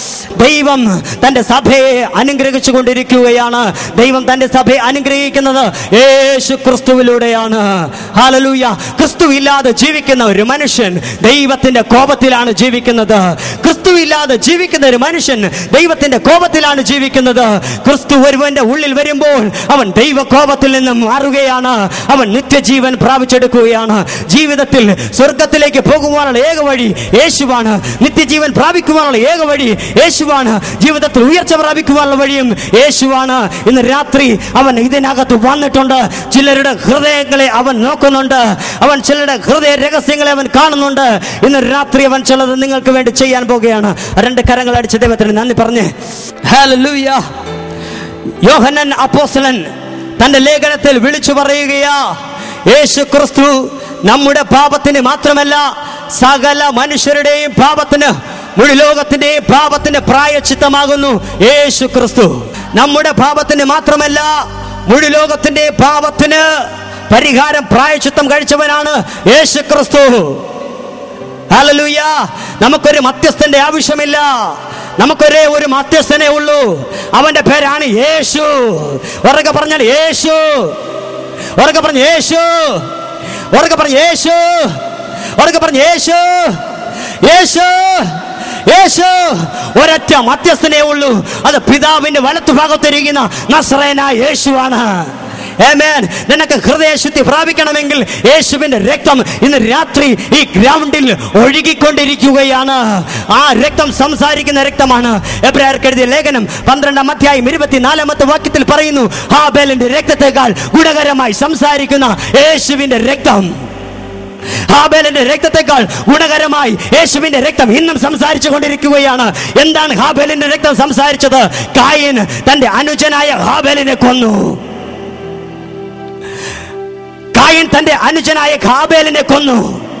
ദൈവം തന്റെ സഭയെ അനുഗ്രഹിച്ചു കൊണ്ടിരിക്കുകയാണ്. ദൈവം തന്റെ സഭയെ അനുഗ്രഹിക്കുന്നത് യേശു ക്രിസ്തുവിലൂടെയാണ്. ഹല്ലേലൂയ. ക്രിസ്തു ഇല്ലാതെ ജീവിക്കുന്ന ഒരു മനുഷ്യൻ ദൈവത്തിന്റെ കോപത്തിലാണ് ജീവിക്കുന്നത്. ക്രിസ്തു ഇല്ലാതെ ജീവിക്കുന്ന ഒരു മനുഷ്യൻ ദൈവത്തിന്റെ കോപത്തിലാണ് ജീവിക്കുന്നത്. ക്രിസ്തു ഒരുവന്റെ ഉള്ളിൽ വരുമ്പോൾ അവൻ ദൈവ കോപത്തിൽ നിന്നും മാറുകയാണ്. അവൻ നിത്യജീവൻ പ്രാപിച്ചെടുക്കുകയാണ്. ജീവിതത്തിൽ സ്വർഗത്തിലേക്ക് പോകുവാനുള്ള ഏക വഴി യേശുവാണ്. നിത്യജീവൻ പ്രാപിക്കുവാനുള്ള ഏക വഴി യേശുവാണ്. ജീവിതത്തിൽ ഉയർച്ച പ്രാപിക്കുവാനുള്ള വഴിയും യേശുവാണ്. ഇന്ന് രാത്രി അവൻ ഇതിനകത്ത് വന്നിട്ടുണ്ട്. ചിലരുടെ ഹൃദയങ്ങളെ അവൻ നോക്കുന്നുണ്ട്. അവൻ ചിലരുടെ ഹൃദയ രഹസ്യങ്ങളെ അവൻ കാണുന്നുണ്ട്. ഇന്ന് രാത്രി അവൻ ചിലത് നിങ്ങൾക്ക് വേണ്ടി ചെയ്യാൻ പോകുകയാണ്. രണ്ട് കരങ്ങൾ അടിച്ച് ദൈവത്തിന് നന്ദി പറഞ്ഞേ. ഹല്ലേലൂയ. യോഹന്നാൻ അപ്പോസ്തലൻ തന്റെ ലേഖനത്തിൽ വിളിച്ചു പറയുകയാ, യേശു ക്രിസ്തു നമ്മുടെ പാപത്തിന് മാത്രമല്ല സകല മനുഷ്യരുടെയും പാപത്തിന്, മുഴു ലോകത്തിന്റെയും പാപത്തിന് പ്രായശ്ചിത്തമാകുന്നു യേശു ക്രിസ്തു. നമ്മുടെ പാപത്തിന് മാത്രമല്ല മുഴു ലോകത്തിന്റെ പാപത്തിന് പരിഹാരം പ്രായശ്ചിത്തം കഴിച്ചവനാണ് യേശു ക്രിസ്തു. ഹല്ലേലൂയ. നമുക്കൊരു മധ്യസ്ഥന്റെ ആവശ്യമില്ല. നമുക്കൊരേ ഒരു മധ്യസ്ഥനെ ഉള്ളൂ. അവന്റെ പേരാണ് യേശു. ഉറക്കെ പറഞ്ഞാൽ യേശു. ഉറക്കെ പറഞ്ഞ യേശു. ഉറക്കെ പറഞ്ഞ യേശു. ഉറക്കെ പറഞ്ഞ യേശു. യേശു. യേശു. ഒരൊറ്റ മധ്യസ്ഥനെ ഉള്ളൂ. അത് പിതാവിന്റെ വലത്തുഭാഗത്തിരിക്കുന്ന നസ്രയനായ യേശുവാണ്. ആമേൻ. നിനക്ക് ഹൃദയശുദ്ധി പ്രാപിക്കണമെങ്കിൽ യേശുവിന്റെ രക്തം ഇന്ന് രാത്രി ഈ ഗ്രൗണ്ടിൽ ഒഴുകിക്കൊണ്ടിരിക്കുകയാണ്. ആ രക്തം സംസാരിക്കുന്ന രക്തമാണ്. എബ്രായർക്ക് എഴുതിയ ലേഖനം 12-ാം അധ്യായം 24-ാമത്തെ വാക്യത്തിൽ പറയുന്നു, ഹാബേലിന്റെ രക്തത്തെക്കാൾ ഗുണകരമായി സംസാരിക്കുന്ന യേശുവിന്റെ രക്തം. ഹാബേലിന്റെ രക്തത്തെക്കാൾ ഗുണകരമായി യേശുവിന്റെ രക്തം ഇന്നും സംസാരിച്ചു കൊണ്ടിരിക്കുകയാണ്. എന്താണ് ഹാബേലിന്റെ രക്തം സംസാരിച്ചത്? കായീൻ തന്റെ അനുജനായ ഹാബേലിനെ കൊന്നു. കായീൻ തന്റെ അനുജനായ ഹാബേലിനെ കൊന്നു.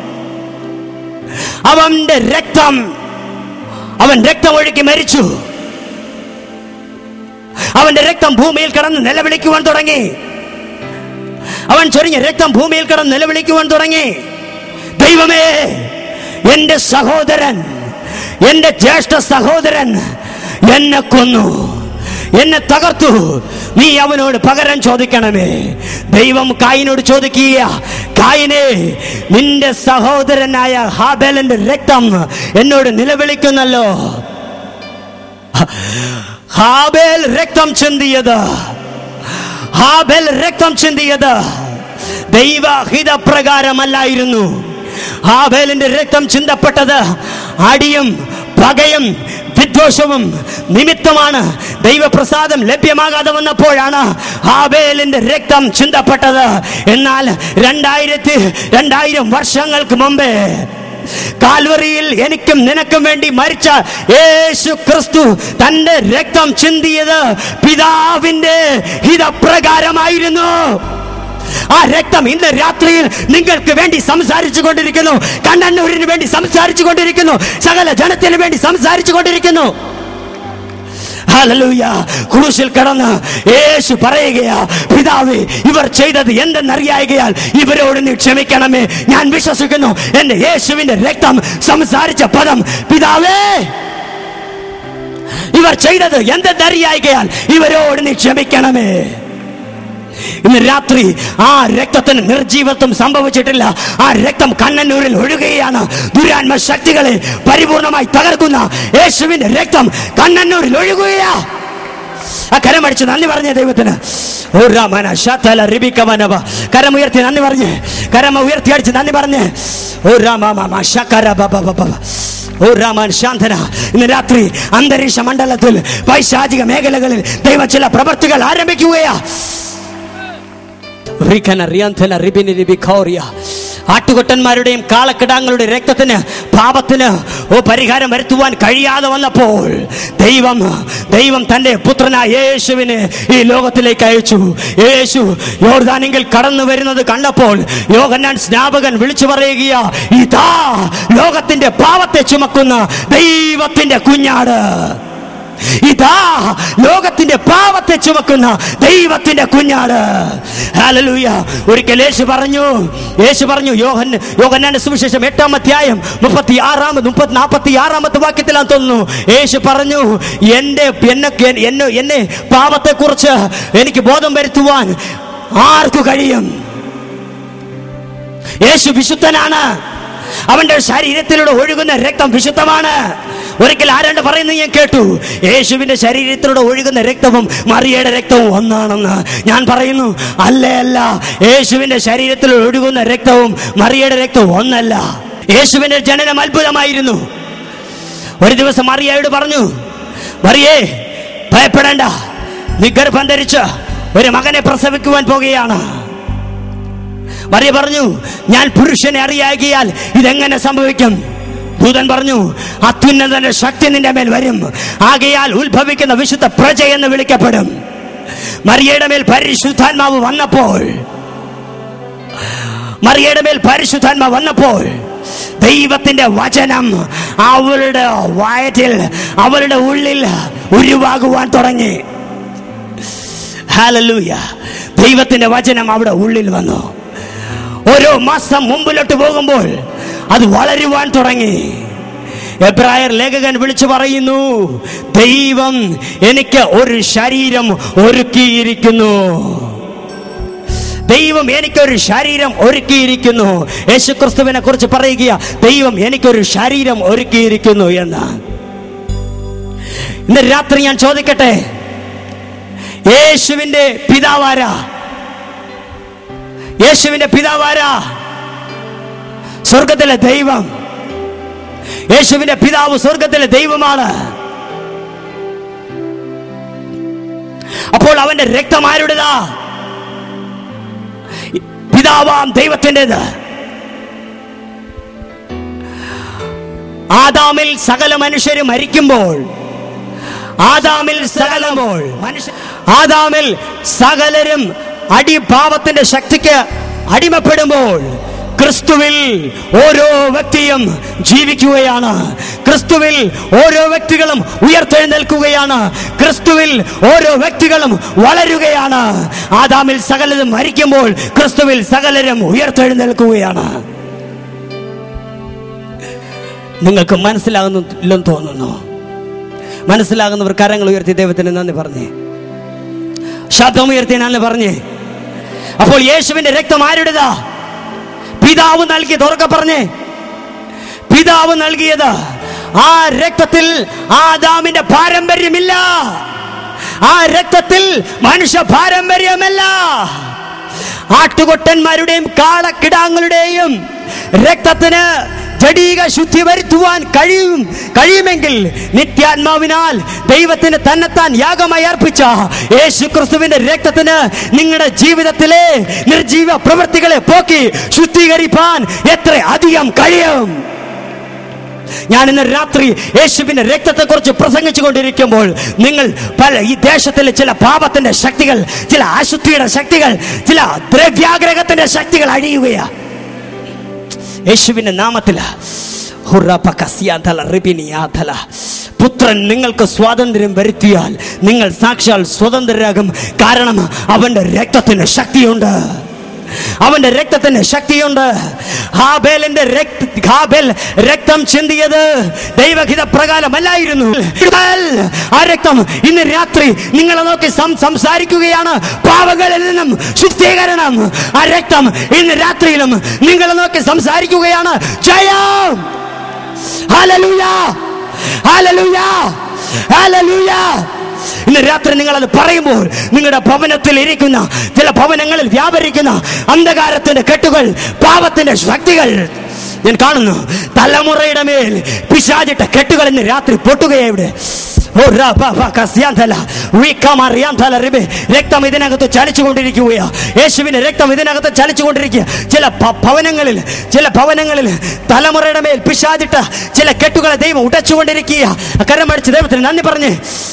അവന്റെ രക്തം, അവൻ രക്തമൊഴുക്കി മരിച്ചു. അവന്റെ രക്തം ഭൂമിയിൽ കിടന്ന് നിലവിളിക്കുവാൻ തുടങ്ങി. അവൻ ചൊരിഞ്ഞ രക്തം ഭൂമിയിൽ കിടന്ന് നിലവിളിക്കുവാൻ തുടങ്ങി. ദൈവമേ, എന്റെ സഹോദരൻ, എന്റെ ജ്യേഷ്ഠ സഹോദരൻ എന്നെ കൊന്നു, എന്നെ തകർത്തു. നീ അവനോട് പകരം ചോദിക്കണമേ. ദൈവം കായീനോട് ചോദിക്കുക, കായീനേ, നിന്റെ സഹോദരനായ ഹാബേലിന്റെ രക്തം എന്നോട് നിലവിളിക്കുന്നല്ലോ. ഹാബേൽ രക്തം ചിന്തിയത്, ഹാബേൽ രക്തം ചിന്തിയത് ദൈവഹിതപ്രകാരമല്ലായിരുന്നു. ഹാബേലിന്റെ രക്തം ചിന്തപ്പെട്ടത് അടിയും പകയും വിദ്വേഷവും നിമിത്തമാണ്. ദൈവപ്രസാദം ലഭ്യമാകാതെ വന്നപ്പോഴാണ് ഹാബേലിന്റെ രക്തം ചിന്തപ്പെട്ടത്. എന്നാൽ 2000 വർഷങ്ങൾക്ക് മുമ്പേ കാൽവറിയിൽ എനിക്കും നിനക്കും വേണ്ടി മരിച്ച യേശു ക്രിസ്തു തന്റെ രക്തം ചിന്തിയത് പിതാവിന്റെ ഹിതപ്രകാരമായിരുന്നു. ആ രക്തം ഇന്ന് രാത്രിയിൽ നിങ്ങൾക്ക് വേണ്ടി സംസാരിച്ചു കൊണ്ടിരിക്കുന്നു. കണ്ണന്നൂരിന് വേണ്ടി സംസാരിച്ചു കൊണ്ടിരിക്കുന്നു. സകല ജനത്തിന് വേണ്ടി സംസാരിച്ചു കൊണ്ടിരിക്കുന്നു. ഹല്ലേലൂയ. ക്രൂശിൽ കിടന്ന് യേശു പറയുകയാ, പിതാവേ, ഇവർ ചെയ്തത് എന്തെന്നറിയായികയാൽ ഇവരോട് നീ ക്ഷമിക്കണമേ. ഞാൻ വിശ്വസിക്കുന്നു എന്റെ യേശുവിന്റെ രക്തം സംസാരിച്ച പദം, പിതാവേ, ഇവർ ചെയ്തത് എന്തെന്നറിയായികയാൽ ഇവരോട് നീ ക്ഷമിക്കണമേ. ഇന്ന് രാത്രി ആ രക്തത്തിന് നിർജീവത്വം സംഭവിച്ചിട്ടില്ല. ആ രക്തം കണ്ണന്നൂരിൽ ഒഴുകുകയാണ്. ദുരാത്മ ശക്തികളെ പരിപൂർണമായി തകർക്കുന്ന യേശുവിന്റെ രക്തം കണ്ണന്നൂരിൽ ഒഴുകുകയാ. ആ കരമടിച്ച് നന്ദി പറഞ്ഞ ദൈവത്തിന്. കരമുയർത്തി നന്ദി പറഞ്ഞ്, കരമ ഉയർത്തി അടിച്ച് നന്ദി പറഞ്ഞ്. ശാന്തന. ഇന്ന് രാത്രി അന്തരീക്ഷ മണ്ഡലത്തിൽ പൈശാചിക മേഖലകളിൽ ദൈവ ചില പ്രവർത്തികൾ ആരംഭിക്കുകയാ. ആട്ടുകൊട്ടന്മാരുടെയും കാളക്കിടാങ്ങളുടെ രക്തത്തിന് പാപത്തിന് പരിഹാരം വരുത്തുവാൻ കഴിയാതെ വന്നപ്പോൾ ദൈവം തന്റെ പുത്രനായ യേശുവിനെ ഈ ലോകത്തിലേക്ക് അയച്ചു. യേശു യോർദാനിൽ കടന്നു വരുന്നത് കണ്ടപ്പോൾ യോഹന്നാൻ സ്നാപകൻ വിളിച്ചു പറയുകയാ, ഇതാ ലോകത്തിന്റെ പാപത്തെ ചുമക്കുന്ന ദൈവത്തിന്റെ കുഞ്ഞാട്. ഇതാ ലോകത്തിന്റെ പാപത്തെ ചുമക്കുന്ന ദൈവത്തിന്റെ കുഞ്ഞാട്. ഹല്ലേലൂയ. ഒരിക്കൽ യേശു പറഞ്ഞു യോഹന്നാന്റെ സുവിശേഷം 8-ാം അധ്യായം 46 വാക്യത്തിലാന്ന് തോന്നുന്നു. യേശു പറഞ്ഞു, എന്നെ പാപത്തെ കുറിച്ച് എനിക്ക് ബോധം വരുത്തുവാൻ ആർക്കു കഴിയും? യേശു വിശുദ്ധനാണ്. അവന്റെ ശരീരത്തിലൂടെ ഒഴുകുന്ന രക്തം വിശുദ്ധമാണ്. ഒരിക്കൽ ആരാണ്ട് പറയുന്നത് ഞാൻ കേട്ടു, യേശുവിന്റെ ശരീരത്തിലൂടെ ഒഴുകുന്ന രക്തവും മറിയയുടെ രക്തവും ഒന്നാണെന്ന്. ഞാൻ പറയുന്നു, അല്ല, യേശുവിന്റെ ശരീരത്തിൽ ഒഴുകുന്ന രക്തവും മറിയയുടെ രക്തവും ഒന്നല്ല. യേശുവിന്റെ ജനനം അത്ഭുതമായിരുന്നു. ഒരു ദിവസം മറിയയോട് പറഞ്ഞു, മറിയേ, ഭയപ്പെടേണ്ട, നീ ഗർഭം ധരിച്ച് ഒരു മകനെ പ്രസവിക്കുവാൻ പോകുകയാണ്. മറിയ പറഞ്ഞു, ഞാൻ പുരുഷനെ അറിയാകിയാൽ ഇതെങ്ങനെ സംഭവിക്കും? ദൂതൻ പറഞ്ഞു, അത്യുന്നതന്റെ ശക്തി നിന്റെ മേൽ വരും, ആകയാൽ ഉത്ഭവിക്കുന്ന വിശുദ്ധ പ്രജ എന്ന് വിളിക്കപ്പെടും. മറിയയുടെ മേൽ പരിശുദ്ധാത്മാവ് വന്നപ്പോൾ ദൈവത്തിന്റെ വചനം അവളുടെ വയറ്റിൽ, അവളുടെ ഉള്ളിൽ ഉരുവാകുവാൻ തുടങ്ങി. ഹല്ലേലൂയ. ദൈവത്തിന്റെ വചനം അവിടെ ഉള്ളിൽ വന്നു. ഓരോ മാസം മുമ്പിലോട്ട് പോകുമ്പോൾ അത് വളരുവാൻ തുടങ്ങി. എബ്രായർ ലേഖകൻ വിളിച്ചു പറയുന്നു, ദൈവം എനിക്ക് ഒരു ശരീരം ഒരുക്കിയിരിക്കുന്നു. ദൈവം എനിക്കൊരു ശരീരം ഒരുക്കിയിരിക്കുന്നു. യേശുക്രിസ്തുവിനെ കുറിച്ച് പറയുക, ദൈവം എനിക്കൊരു ശരീരം ഒരുക്കിയിരിക്കുന്നു എന്ന്. ഇന്ന് രാത്രി ഞാൻ ചോദിക്കട്ടെ, യേശുവിന്റെ പിതാവാരാ? സ്വർഗത്തിലെ ദൈവം. യേശുവിന്റെ പിതാവ് സ്വർഗത്തിലെ ദൈവമാണ്. അപ്പോൾ അവന്റെ രക്തം ആരുടേതാ? പിതാവാം ദൈവത്തിൻ്റെത്. ആദാമിൽ സകല മനുഷ്യരും മരിക്കുമ്പോൾ, ആദാമിൽ സകലരും പാപത്തിന്റെ ശക്തിക്ക് അടിമപ്പെടുമ്പോൾ ക്രിസ്തുവിൽ ഓരോ വ്യക്തിയും ജീവിക്കുകയാണ്. ക്രിസ്തുവിൽ ഓരോ വ്യക്തികളും ഉയർത്തെഴുന്നേൽക്കുകയാണ്. ക്രിസ്തുവിൽ ഓരോ വ്യക്തികളും വളരുകയാണ്. ആദാമിൽ സകലരും മരിക്കുമ്പോൾ ക്രിസ്തുവിൽ സകലരും ഉയർത്തെഴുന്നേൽക്കുകയാണ്. നിങ്ങൾക്ക് മനസ്സിലാകുന്നില്ലെന്ന് തോന്നുന്നു. മനസ്സിലാകുന്നവർ കരങ്ങൾ ഉയർത്തി ദൈവത്തിന് നന്ദി പറഞ്ഞേ, ശബ്ദം ഉയർത്തി നന്ദി പറഞ്ഞേ. അപ്പോൾ യേശുവിന്റെ രക്തം ആരുടേതാ? പിതാവ് നൽകി. തുറക്കെ പറഞ്ഞേ, പിതാവ് നൽകിയത്. ആ രക്തത്തിൽ ആദാമിന്റെ പാരമ്പര്യമില്ല. ആ രക്തത്തിൽ മനുഷ്യ പാരമ്പര്യമല്ല, ആട്ടുകൊട്ടന്മാരുടെയും കാളക്കിടാങ്ങളുടെയും രക്തത്തിന് ജഡീക ശുദ്ധി വരുത്തുവാൻ കഴിയുമെങ്കിൽ നിത്യാത്മാവിനാൽ ദൈവത്തിന് തന്നെത്താൻ യാഗമായി അർപ്പിച്ച യേശു ക്രിസ്തുവിന്റെ രക്തത്തിന് നിങ്ങളുടെ ജീവിതത്തിലെ നിർജീവ പ്രവൃത്തികളെ പോക്കി ശുദ്ധീകരിപ്പാൻ എത്ര അധികം കഴിയും. ഞാൻ ഇന്ന് രാത്രി യേശുവിന്റെ രക്തത്തെ കുറിച്ച് പ്രസംഗിച്ചു കൊണ്ടിരിക്കുമ്പോൾ നിങ്ങൾ ഈ ദേശത്തിലെ ചില പാപത്തിന്റെ ശക്തികൾ, ചില അശുദ്ധിയുടെ ശക്തികൾ, ചില ദ്രവ്യാഗ്രഹത്തിന്റെ ശക്തികൾ അഴിയുകയാ യേശുവിന്റെ നാമത്തില്. പുത്രൻ നിങ്ങൾക്ക് സ്വാതന്ത്ര്യം വരുത്തിയാൽ നിങ്ങൾ സാക്ഷാൽ സ്വതന്ത്രരാകും. കാരണം അവന്റെ രക്തത്തിന് ശക്തിയുണ്ട്, അവന്റെ രക്തത്തിന് ശക്തിയുണ്ട്. ഹാബേൽ രക്തം ചിന്തിയത് ദൈവഹിത പ്രകാരമല്ലായിരുന്നു. ആ രക്തം ഇന്ന് രാത്രി നിങ്ങളെ നോക്കി സംസാരിക്കുകയാണ്. പാപങ്ങളിൽ നിന്നും ശുദ്ധീകരണം. ആ രക്തം ഇന്ന് രാത്രിയിലും നിങ്ങളെ നോക്കി സംസാരിക്കുകയാണ്. ജയം! ഹല്ലേലൂയ! ഹല്ലേലൂയ! ഹല്ലേലൂയ! ഇന്ന് രാത്രി നിങ്ങൾ അത് പറയുമ്പോൾ നിങ്ങളുടെ ഭവനത്തിൽ ഇരിക്കുന്ന, ചില ഭവനങ്ങളിൽ വ്യാപരിക്കുന്ന അന്ധകാരത്തിന്റെ കെട്ടുകൾ, പാപത്തിന്റെ ശക്തികൾ ഞാൻ കാണുന്നു. തലമുറയുടെ മേൽ പിശാചിട്ട കെട്ടുകൾ ഇന്ന് രാത്രി പൊട്ടുകയാണ്. രക്തം ഇതിനകത്ത് ചലിച്ചുകൊണ്ടിരിക്കുകയാ. യേശുവിന്റെ രക്തം ഇതിനകത്ത് ചലിച്ചുകൊണ്ടിരിക്കുക. ചില ഭവനങ്ങളിൽ തലമുറയുടെ മേൽ പിശാചിട്ട ചില കെട്ടുകളെ ദൈവം ഉടച്ചുകൊണ്ടിരിക്കുക. കരം അടിച്ച് ദൈവത്തിന് നന്ദി പറഞ്ഞ്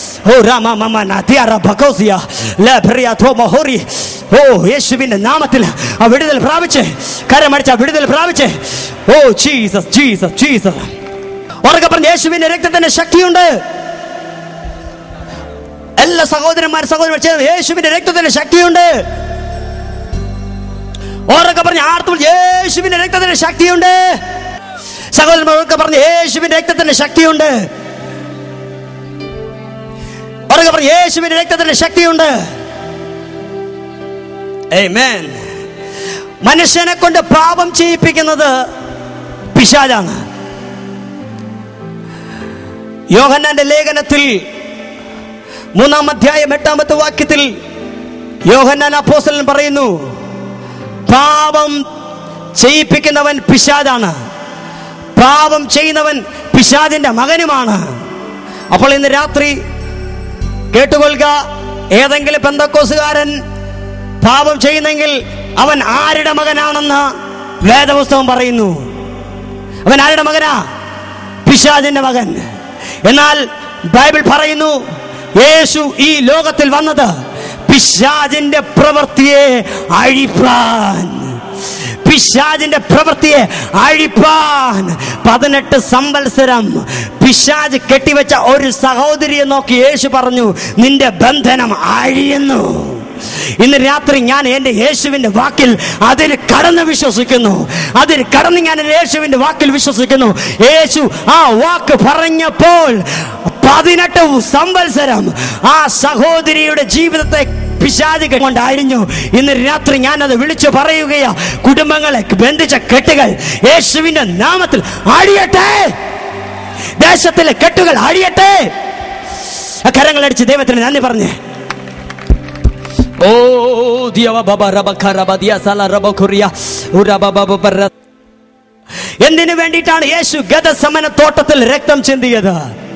യേശുവിന്റെ നാമത്തിൽ ആ വിടുതൽ പ്രാപിച്ച്, കരമടിച്ച വിടുതൽ പ്രാപിച്ച്. Oh Jesus, Jesus, Jesus. ഉറക്കെ പറഞ്ഞ് യേശുവിന്റെ രക്തത്തിന്റെ ശക്തിയുണ്ട്. എല്ലാ സഹോദരന്മാർ ചേർന്ന് യേശുവിന്റെ രക്തത്തിന്റെ ശക്തിയുണ്ട്. ഉറക്കെ പറഞ്ഞ് ആർത്തും യേശുവിന്റെ രക്തത്തിന്റെ ശക്തിയുണ്ട്. സഹോദരന്മാരൊക്കെ പറഞ്ഞ് യേശുവിന്റെ രക്തത്തിന്റെ ശക്തിയുണ്ട്. ഉറക്കെ പറഞ്ഞ് യേശുവിന്റെ രക്തത്തിന്റെ ശക്തിയുണ്ട്. ആമേൻ. മനുഷ്യനെ കൊണ്ട് പാപം ചെയ്യിപ്പിക്കുന്നത് പിശാചാണ്. യോഹന്നാന്റെ ലേഖനത്തിൽ 3-ാം അധ്യായം 8-ാമത്തെ വാക്യത്തിൽ യോഹന്നാൻ അപ്പോസ്തലൻ പറയുന്നു, പാപം ചെയ്യിപ്പിക്കുന്നവൻ പിശാചാണ്, പാപം ചെയ്യുന്നവൻ പിശാചിന്റെ മകനുമാണ്. അപ്പോൾ ഇന്ന് രാത്രി കേട്ടുകൊള്ളുക, ഏതെങ്കിലും പെന്തക്കോസുകാരൻ പാപം ചെയ്യുന്നെങ്കിൽ അവൻ ആരുടെ മകനാണെന്ന് വേദപുസ്തകം പറയുന്നു. അവൻ ആരുടെ മകനാ? പിശാചിന്റെ മകൻ. എന്നാൽ ബൈബിൾ പറയുന്നു, യേശു ഈ ലോകത്തിൽ വന്നത് പിശാചിന്റെ പ്രവൃത്തിയെ അഴിപ്പാൻ, പിശാചിന്റെ പ്രവൃത്തിയെ അഴിപ്പാൻ 18 സംവത്സരം പിശാച് കെട്ടിവെച്ച ഒരു സഹോദരിയെ നോക്കി യേശു പറഞ്ഞു, നിന്റെ ബന്ധനം അഴിയുന്നു. ഇന്ന് രാത്രി ഞാൻ എൻ്റെ യേശുവിന്റെ വാക്കിൽ അതിൽ കടന്ന് വിശ്വസിക്കുന്നു. അതിൽ കടന്ന് ഞാൻ യേശുവിന്റെ വാക്കിൽ വിശ്വസിക്കുന്നു. യേശു ആ വാക്ക് പറഞ്ഞപ്പോൾ 18 സംവത്സരം ആ സഹോദരിയുടെ ജീവിതത്തെ പിശാച് കൊണ്ട് അഴിഞ്ഞു. ഇന്ന് രാത്രി ഞാനത് വിളിച്ചു പറയുകയാ, കുടുംബങ്ങളെ ബന്ധിച്ച കെട്ടുകൾ യേശുവിന്റെ നാമത്തിൽ അഴിയട്ടെ. ദേശത്തിലെ കെട്ടുകൾ അഴിയട്ടെ. കരങ്ങളടിച്ച് ദൈവത്തിന് നന്ദി പറഞ്ഞേ. എന്തിനു വേണ്ടിയിട്ടാണ് യേശു ഗെത്സമന തോട്ടത്തിൽ രക്തം ചിന്തിയത്?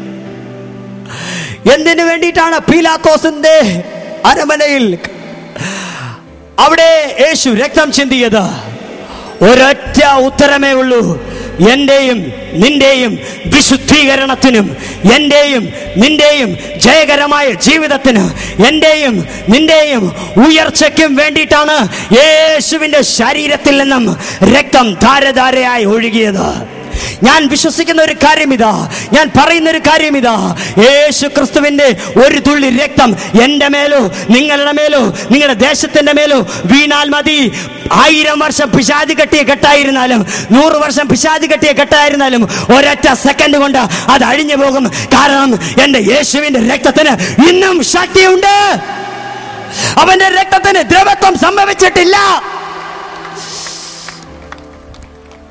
എന്തിനു വേണ്ടിയിട്ടാണ് പീലാത്തോസിന്റെ അരമനയിൽ അവിടെ യേശു രക്തം ചിന്തിയത്? ഒരൊറ്റ ഉത്തരമേ ഉള്ളൂ, എന്റെയും നിന്റെയും വിശുദ്ധീകരണത്തിനും, എന്റെയും നിന്റെയും ജയകരമായ ജീവിതത്തിന്, എന്റെയും നിന്റെയും ഉയർച്ചയ്ക്കും വേണ്ടിയിട്ടാണ് യേശുവിന്റെ ശരീരത്തിൽ നിന്നും രക്തം ധാരധാരയായി ഒഴുകിയത്. ഞാൻ വിശ്വസിക്കുന്ന ഒരു കാര്യം ഇതാ, ഞാൻ പറയുന്ന ഒരു കാര്യം ഇതാ, യേശു ക്രിസ്തുവിന്റെ ഒരു തുള്ളി രക്തം എൻ്റെ മേലോ നിങ്ങളുടെ മേലോ നിങ്ങളുടെ ദേശത്തിന്റെ മേലോ വീണാൽ മതി. 1000 വർഷം പിശാച് കെട്ടിയ കെട്ടായിരുന്നാലും 100 വർഷം പിശാച് കെട്ടിയ കെട്ടായിരുന്നാലും ഒരൊറ്റ സെക്കൻഡ് കൊണ്ട് അത് അഴിഞ്ഞു പോകും. കാരണം എൻ്റെ യേശുവിന്റെ രക്തത്തിന് ഇന്നും ശക്തിയുണ്ട്. അവന്റെ രക്തത്തിന് ദ്രവത്വം സംഭവിച്ചിട്ടില്ല.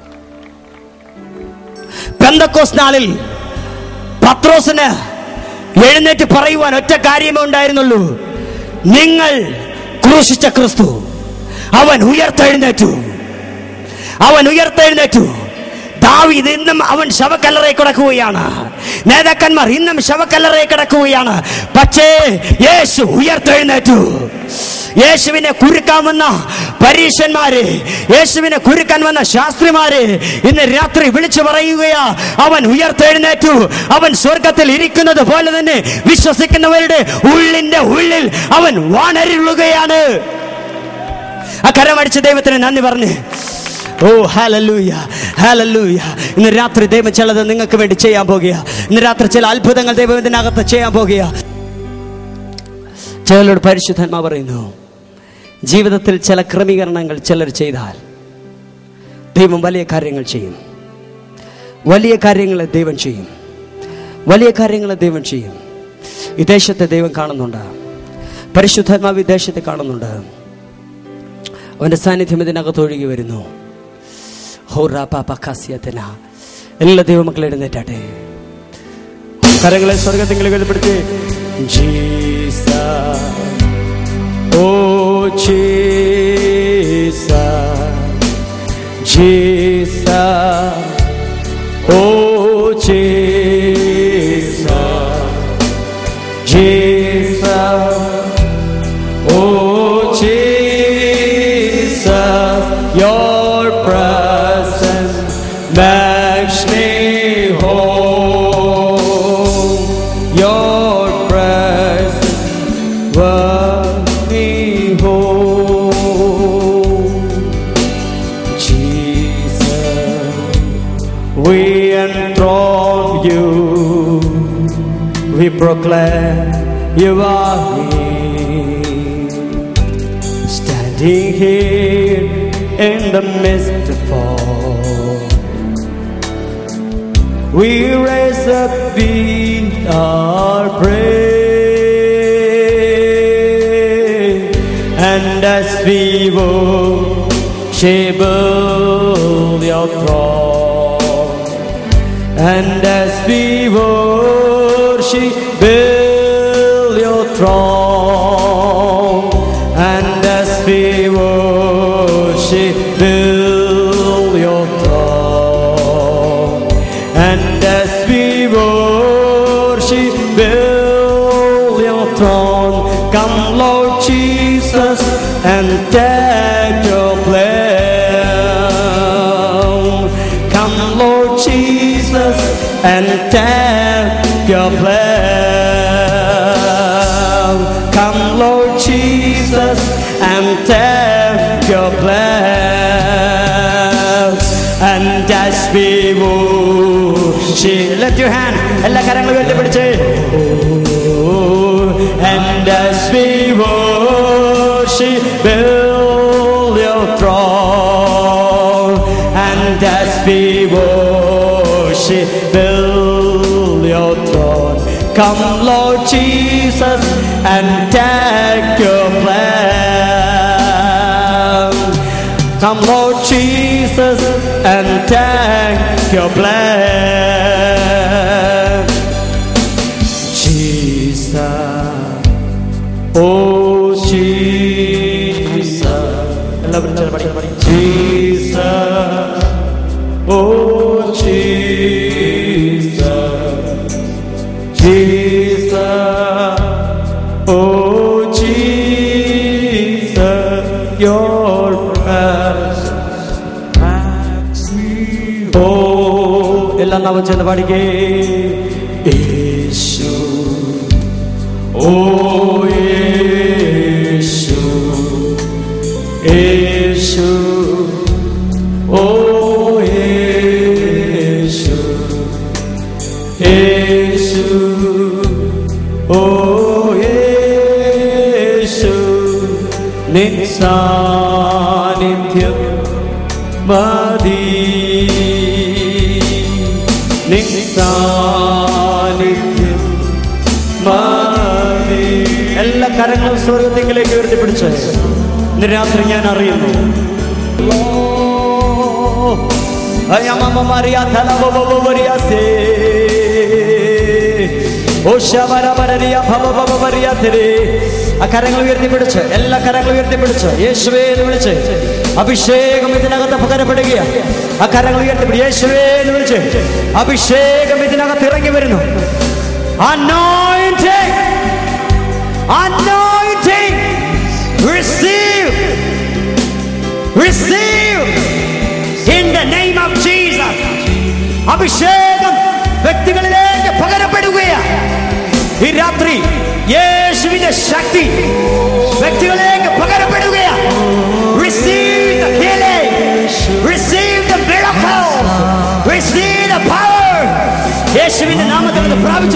പെന്തക്കോസ്ത് നാളിൽ പത്രോസിന് എഴുന്നേറ്റ് പറയുവാൻ ഒറ്റ കാര്യമേ ഉണ്ടായിരുന്നുള്ളൂ: നിങ്ങൾ ക്രൂശിച്ച ക്രിസ്തു അവൻ ഉയർത്തെഴുന്നേറ്റു, അവൻ ഉയർത്തെഴുന്നേറ്റു. ദാവീദ് ഇന്നും അവൻ ശവക്കല്ലറയിൽ കിടക്കുകയാണ്, നേതാക്കന്മാർ ഇന്നും ശവക്കല്ലറയിൽ കിടക്കുകയാണ്. പക്ഷേ യേശു ഉയർത്തെഴുന്നേറ്റു. യേശുവിനെ കുരുക്കാൻ വന്ന പരീശന്മാര്, യേശുവിനെ കുരുക്കാൻ വന്ന ശാസ്ത്രിമാര് ഇന്ന് രാത്രി വിളിച്ചു പറയുകയാ: അവൻ ഉയർത്തെഴുന്നേറ്റു, അവൻ സ്വർഗത്തിൽ ഇരിക്കുന്നത് പോലെ തന്നെ വിശ്വസിക്കുന്നവരുടെ ഉള്ളിന്റെ ഉള്ളിൽ അവൻ വാണരുളുകയാണ്. ആ കരമടിച്ച് ദൈവത്തിന് നന്ദി പറഞ്ഞ് ഓ ഹല്ലേലൂയ, ഹല്ലേലൂയ. ഇന്ന് രാത്രി ദൈവം ചിലത് നിങ്ങൾക്ക് വേണ്ടി ചെയ്യാൻ പോകുക. ഇന്ന് രാത്രി ചില അത്ഭുതങ്ങൾ ദൈവം ഇതിനകത്ത് ചെയ്യാൻ പോകുക. ചിലരോട് പരിശുദ്ധാത്മാവ് പറയുന്നു, ജീവിതത്തിൽ ചില ക്രമീകരണങ്ങൾ ചിലർ ചെയ്താൽ ദൈവം വലിയ കാര്യങ്ങൾ ചെയ്യും. വലിയ കാര്യങ്ങളെ ദൈവം ചെയ്യും. വലിയ കാര്യങ്ങളെ ദൈവം ചെയ്യും. ഈ ദേശത്തെ ദൈവം കാണുന്നുണ്ട്. പരിശുദ്ധാത്മാവ് ഈ ദേശത്തെ കാണുന്നുണ്ട്. അവന്റെ സാന്നിധ്യം ഇതിനകത്ത് ഒഴുകി വരുന്നു. എല്ലാ ദൈവമക്കളെ എഴുന്നേറ്റാട്ടെ, കരങ്ങളെ സ്വർഗത്തിൽ വെളിപ്പെടുത്തി. Jesus, oh Jesus, Jesus, oh Jesus, Jesus, oh Jesus, your presence makes me whole. Your presence makes me whole. Jesus, we enthrone you. We proclaim you are here, standing here in the midst of all. We raise up with our praise, and as we worship your throne, and as we worship your throne, and as we worship your throne, and as we worship your throne, come Lord Jesus and take your place. Come Lord Jesus and take your place. Come Lord Jesus and take your place. And as we worship, lift your hand. എല്ലാ കരങ്ങളും ഉയർത്തിപ്പിടിച്ച്. And as we worship your throne, and as we worship your throne, come Lord Jesus and take your place. Come Lord Jesus and take your place. Jesus, oh Jesus, Jesus, oh Jesus, Jesus, oh Jesus, your presence makes me whole. എല്ലാ നാമം ചെന്ന് പാടിക്കേ. യേശു, ഓ യേശു, യേശു, ഓ യേശു, യേശു, ഓ യേശു, നിൻ സാന്നിധ്യം മതി, നിൻ സാന്നിധ്യം മതി. എല്ലാ കരങ്ങളും സ്വർഗത്തിലേക്ക് ഉയർത്തിപ്പിടിച്ച് ഇന്ന് രാത്രി ഞാൻ അറിയുന്നു, ആ കരങ്ങൾ ഉയർത്തിപ്പിടിച്ച്, എല്ലാ കരങ്ങൾ ഉയർത്തിപ്പിടിച്ച് യേശുവേ എന്ന് വിളിച്ച് അഭിഷേകം ഇതിനകത്ത് പകരപ്പെടുകയാണ്. ആ കരങ്ങൾ ഉയർത്തിപ്പിടി യേശുവേ എന്ന് വിളിച്ച് അഭിഷേകം ഇതിനകത്ത് ഇറങ്ങി വരുന്നു. Anointing, anointing, receive, receive in the name of Jesus. അഭിഷേകം വ്യക്തികളിലേക്ക് പകരപ്പെടുകയാണ്. ഈ രാത്രി യേശുവിന്റെ ശക്തി വ്യക്തികളിലേക്ക് പകരപ്പെടുകയാണ്. Receive the healing, receive the miracle, receive the power. യേശുവിന്റെ നാമത്തിൽ അത് പ്രാപിച്ചോ.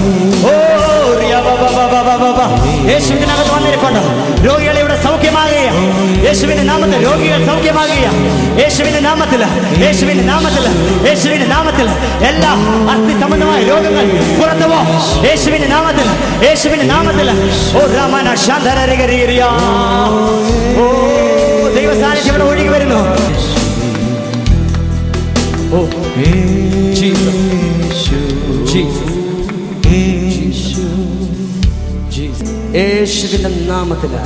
യേശുവിന്റെ നാമത്തിൽ വന്നിരിപ്പുണ്ട്. രോഗികളെ ഇവിടെ സൗഖ്യമാകുകയാണ്. യേശുവിന്റെ നാമത്തിൽ രോഗികൾ സൗഖ്യമാകുകയാണ്. യേശുവിന്റെ നാമത്തിൽ, യേശുവിന്റെ നാമത്തിൽ, യേശുവിന്റെ നാമത്തിൽ എല്ലാ അസ്ഥി സംബന്ധമായ രോഗങ്ങൾ പുറത്തു പോ. യേശുവിന്റെ നാമത്തിൽ, യേശുവിന്റെ നാമത്തിൽ. ഓ രാമന ശാന്തരരികരിയ. ഓ ദൈവ സാന്നിധ്യം ഇവിടെ ഒഴുകി വരുന്നു. ഓ ജീസസ്, ജീസസ്, യേശുവിന്റെ നാമത്തില,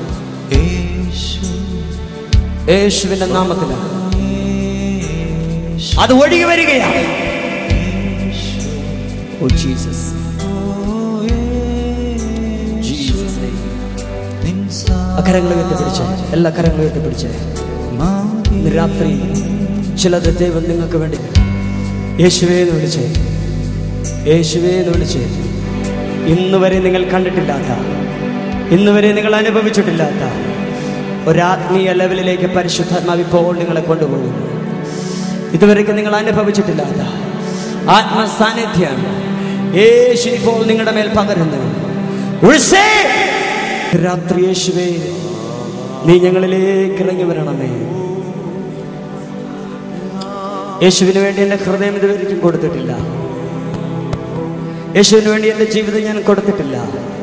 യേശുവിന്റെ നാമത്തില അത് ഒഴുകി വരികയാണ്. ഓ ജീസസ്, കരങ്ങൾ ഉയർത്തിപ്പിടിച്ച്, എല്ലാ കരങ്ങളും ഉയർത്തിപ്പിടിച്ച് രാത്രി ചിലത് ദൈവം നിങ്ങൾക്ക് വേണ്ടി യേശുവേ എന്ന് വിളിച്ച്, യേശുവേ എന്ന് വിളിച്ച് ഇന്ന് വരെ നിങ്ങൾ കണ്ടിട്ടില്ലാത്ത, ഇന്ന് വരെ നിങ്ങൾ അനുഭവിച്ചിട്ടില്ലാത്ത ഒരാത്മീയ ലെവലിലേക്ക് പരിശുദ്ധാത്മാവ് ഇപ്പോൾ നിങ്ങളെ കൊണ്ടുപോകുന്നു. ഇതുവരെയ്ക്ക് നിങ്ങൾ അനുഭവിച്ചിട്ടില്ലാത്ത ആത്മസാന്നിധ്യം യേശു ഇപ്പോൾ നിങ്ങളുടെ മേൽ പകരുന്നു. രാത്രി യേശുവേ നീ ഞങ്ങളിലേക്ക് ഇറങ്ങി വരണമേ. യേശുവിന് വേണ്ടി എൻ്റെ ഹൃദയം ഇതുവരെയ്ക്കും കൊടുത്തിട്ടില്ല. യേശുവിന് വേണ്ടി എൻ്റെ ജീവിതം ഞാൻ കൊടുത്തിട്ടില്ല.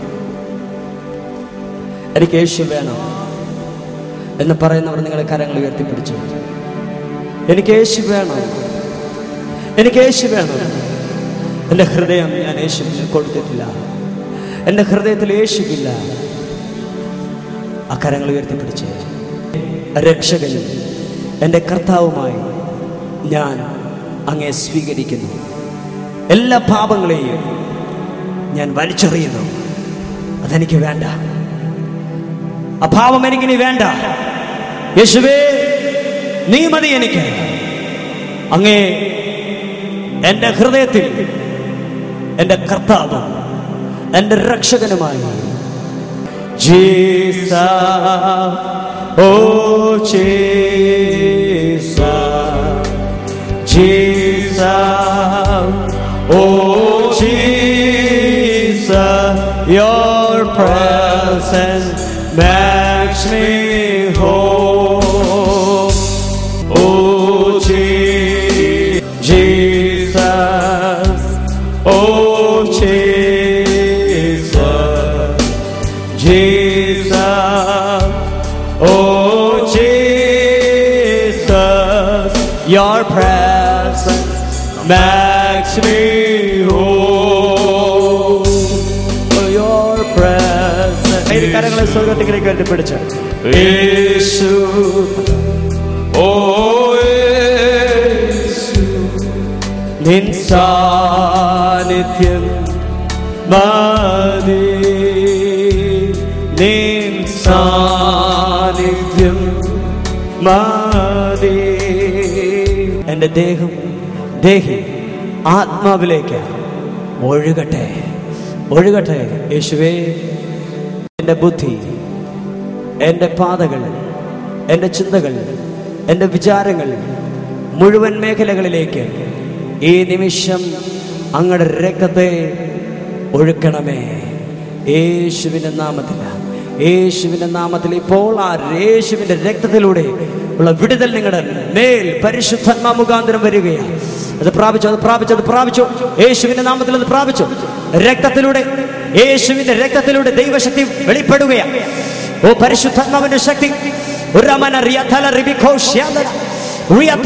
എനിക്ക് യേശു വേണം എന്ന് പറയുന്നവർ നിങ്ങളെ കരങ്ങൾ ഉയർത്തിപ്പിടിച്ചു. എനിക്ക് യേശു വേണം, എനിക്ക് യേശു വേണം. എൻ്റെ ഹൃദയം ഞാൻ യേശുവിന് കൊടുത്തിട്ടില്ല. എൻ്റെ ഹൃദയത്തിൽ യേശുവില്ല. ആ കരങ്ങൾ ഉയർത്തിപ്പിടിച്ച് രക്ഷകനും എൻ്റെ കർത്താവുമായി ഞാൻ അങ്ങേ സ്വീകരിക്കുന്നു. എല്ലാ പാപങ്ങളെയും ഞാൻ വലിച്ചെറിയുന്നു. അതെനിക്ക് വേണ്ട. ആ പാപം എനിക്കിനി വേണ്ട. യേശുവേ നീ മതി എനിക്ക്. അങ്ങേ എൻ്റെ ഹൃദയത്തിൽ എൻ്റെ കർത്താവ്, എൻ്റെ രക്ഷകനുമായി. Jesus, oh Jesus, Jesus, oh Jesus, your presence makes me whole. Oh Jesus, oh Jesus, Jesus, oh Jesus, your presence makes me whole. Your presence. കരങ്ങളെ സ്വർഗ്ഗത്തിലേക്ക് കെട്ടിപ്പിടിച്ച് യേശു, ഓ യേശു, നിൻ സാന്നിധ്യം മതി, നിൻ സാന്നിധ്യം മതി. എൻ്റെ ദേഹം, ദേഹി ആത്മാവിലേക്ക് ഒഴുകട്ടെ, ഒഴുകട്ടെ. യേശുവേ എൻ്റെ ബുദ്ധി, എൻ്റെ പാതകൾ, എൻ്റെ ചിന്തകൾ, എൻ്റെ വിചാരങ്ങൾ മുഴുവൻ മേഖലകളിലേക്ക് ഈ നിമിഷം അങ്ങയുടെ രക്തത്തെ ഒഴുക്കണമേ. യേശുവിൻ്റെ നാമത്തിൽ, യേശുവിൻ്റെ നാമത്തിൽ ഇപ്പോൾ ആ യേശുവിൻ്റെ രക്തത്തിലൂടെ ഉള്ള വിടുതൽ നിങ്ങളുടെ മേൽ പരിശുദ്ധാത്മാ മുഖാന്തരം വരികയാണ്. അത് പ്രാപിച്ചു, അത് പ്രാപിച്ചു, അത് പ്രാപിച്ചു. യേശുവിന്റെ നാമത്തിൽ അത് പ്രാപിച്ചു. രക്തത്തിലൂടെ, യേശുവിന്റെ രക്തത്തിലൂടെ ദൈവശക്തി വെളിപ്പെടുകയാണ്. ഓ പരിശുദ്ധാത്മാവിന്റെ ശക്തി.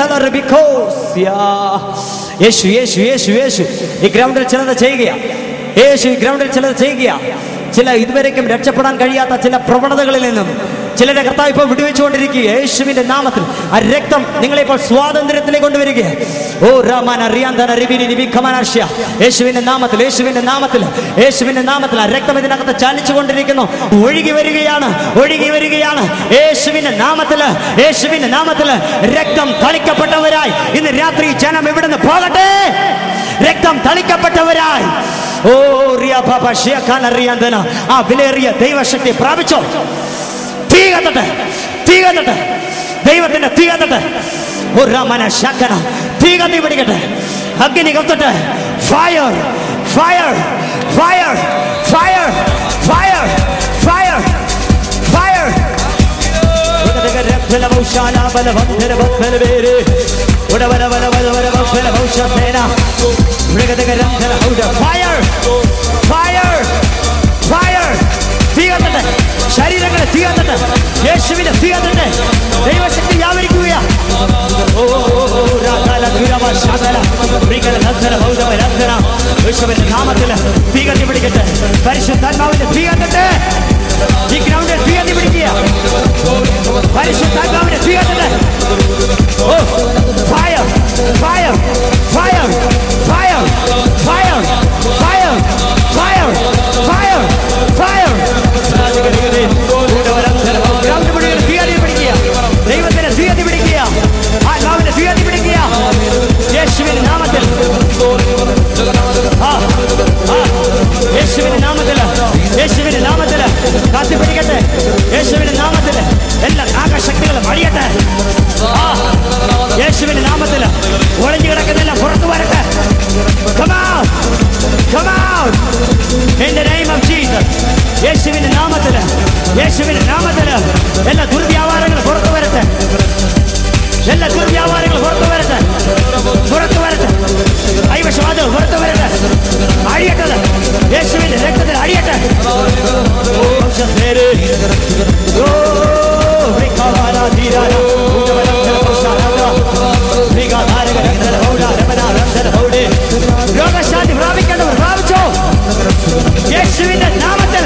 യേശു യേശു യേശു യേശു. ഈ ഗ്രൗണ്ടിൽ ചിലത് ചെയ്യുകയാണ്. യേശു ഈ ഗ്രൗണ്ടിൽ ചിലത് ചെയ്യുക. ചില ഇതുവരേക്കും രക്ഷപ്പെടാൻ കഴിയാത്ത ചില പ്രവണതകളിൽ നിന്നും ചിലരെ കർത്താവ് ഇപ്പോൾ വിടുവിച്ചുകൊണ്ടിരിക്കുക. യേശുവിന്റെ നാമത്തിൽ ആ രക്തം നിങ്ങളെ ഇപ്പോൾ സ്വാതന്ത്ര്യത്തിലേക്ക് കൊണ്ടുവരിക. ഓ രാമാന റിയാന്തന റിബിനി നിബിഖമനാഷ്യ. യേശുവിന്റെ നാമത്തിൽ, യേശുവിന്റെ നാമത്തിൽ, യേശുവിന്റെ നാമത്തിൽ ആ രക്തം ഇതിനകത്ത് ചലിച്ചു കൊണ്ടിരിക്കുന്നു. ഒഴുകി വരികയാണ്, ഒഴുകി വരികയാണ്. യേശുവിന്റെ നാമത്തില്, യേശുവിന്റെ നാമത്തില് രക്തം തളിക്കപ്പെട്ടവരായി ഇന്ന് രാത്രി ജനം ഇവിടുന്ന് പോകട്ടെ. രക്തം തളിക്കപ്പെട്ടവരായി ഓ റിയ പാപ ഷിയഖാന റിയാന്തന ആ വിലയേറിയ ദൈവശക്തി പ്രാപിച്ചോ. തീ കത്തട്ടെ, തീ കത്തട്ടെ, ദൈവത്തിന്റെ തീ കത്തട്ടെ. ഓ രാമന ശാഖന തീ കത്തി പിടിക്കട്ടെ, അഗ്നി കത്തട്ടെ. Fire fire fire fire fire fire fire. ശരീരങ്ങളെ തീയത്തട്ടെ, യേശുവിനെ തീയത്തട്ടെ. ദൈവശക്തി വ്യാപരിക്കുക. യേശുവിന്റെ നാമത്തിൽ തീ കത്തി പിടിക്കട്ടെ. പരിശുദ്ധാത്മാവിന്റെ തീ കത്തട്ടെ. ഈ ഗ്രൗണ്ടിൽ തീ കത്തി പിടിക്കുക. പരിശുദ്ധാത്മാവിന്റെ തീ കത്തട്ടെ. Oh fire fire fire fire fire fire fire fire fire. ദൈവത്തിന്റെ തീ കത്തി പിടിക്കുക. ആത്മാവിന്റെ തീ കത്തി പിടിക്കുക. യേശുവിന്റെ നാമത്തിൽ, യേശുവിന്റെ നാമത്തിൽ, യേശുവിന്റെ നാമത്തിൽ കാത്തിപ്പിടിക്കട്ടെ. യേശുവിന്റെ നാമത്തിൽ എല്ലാ നാഗശക്തികളും അടിയട്ടെ. യേശുവിന്റെ നാമത്തിൽ ഒളിഞ്ഞു കിടക്കുന്നെല്ലാം പുറത്തു വരട്ടെ. Come out, come out in the name of Jesus. യേശുവിന്റെ നാമത്തിൽ, യേശുവിന്റെ നാമത്തിൽ എല്ലാ ദുർവ്യാപാരങ്ങളും പുറത്തു വരട്ടെ. എല്ലാ ദുർവ്യാപാരങ്ങളും പുറത്തു വരട്ടെ, പുറത്തു വരട്ടെ. കൈവശവാദം പുറത്തു വരട്ടെ. അഴിയട്ടത് യേശുവിന്റെ രക്തത്തിൽ അഴിയട്ടെ. രോഗശാന്തി പ്രാപിക്കേണ്ടവർ പ്രാപിച്ചോ യേശുവിന്റെ നാമത്തിൽ.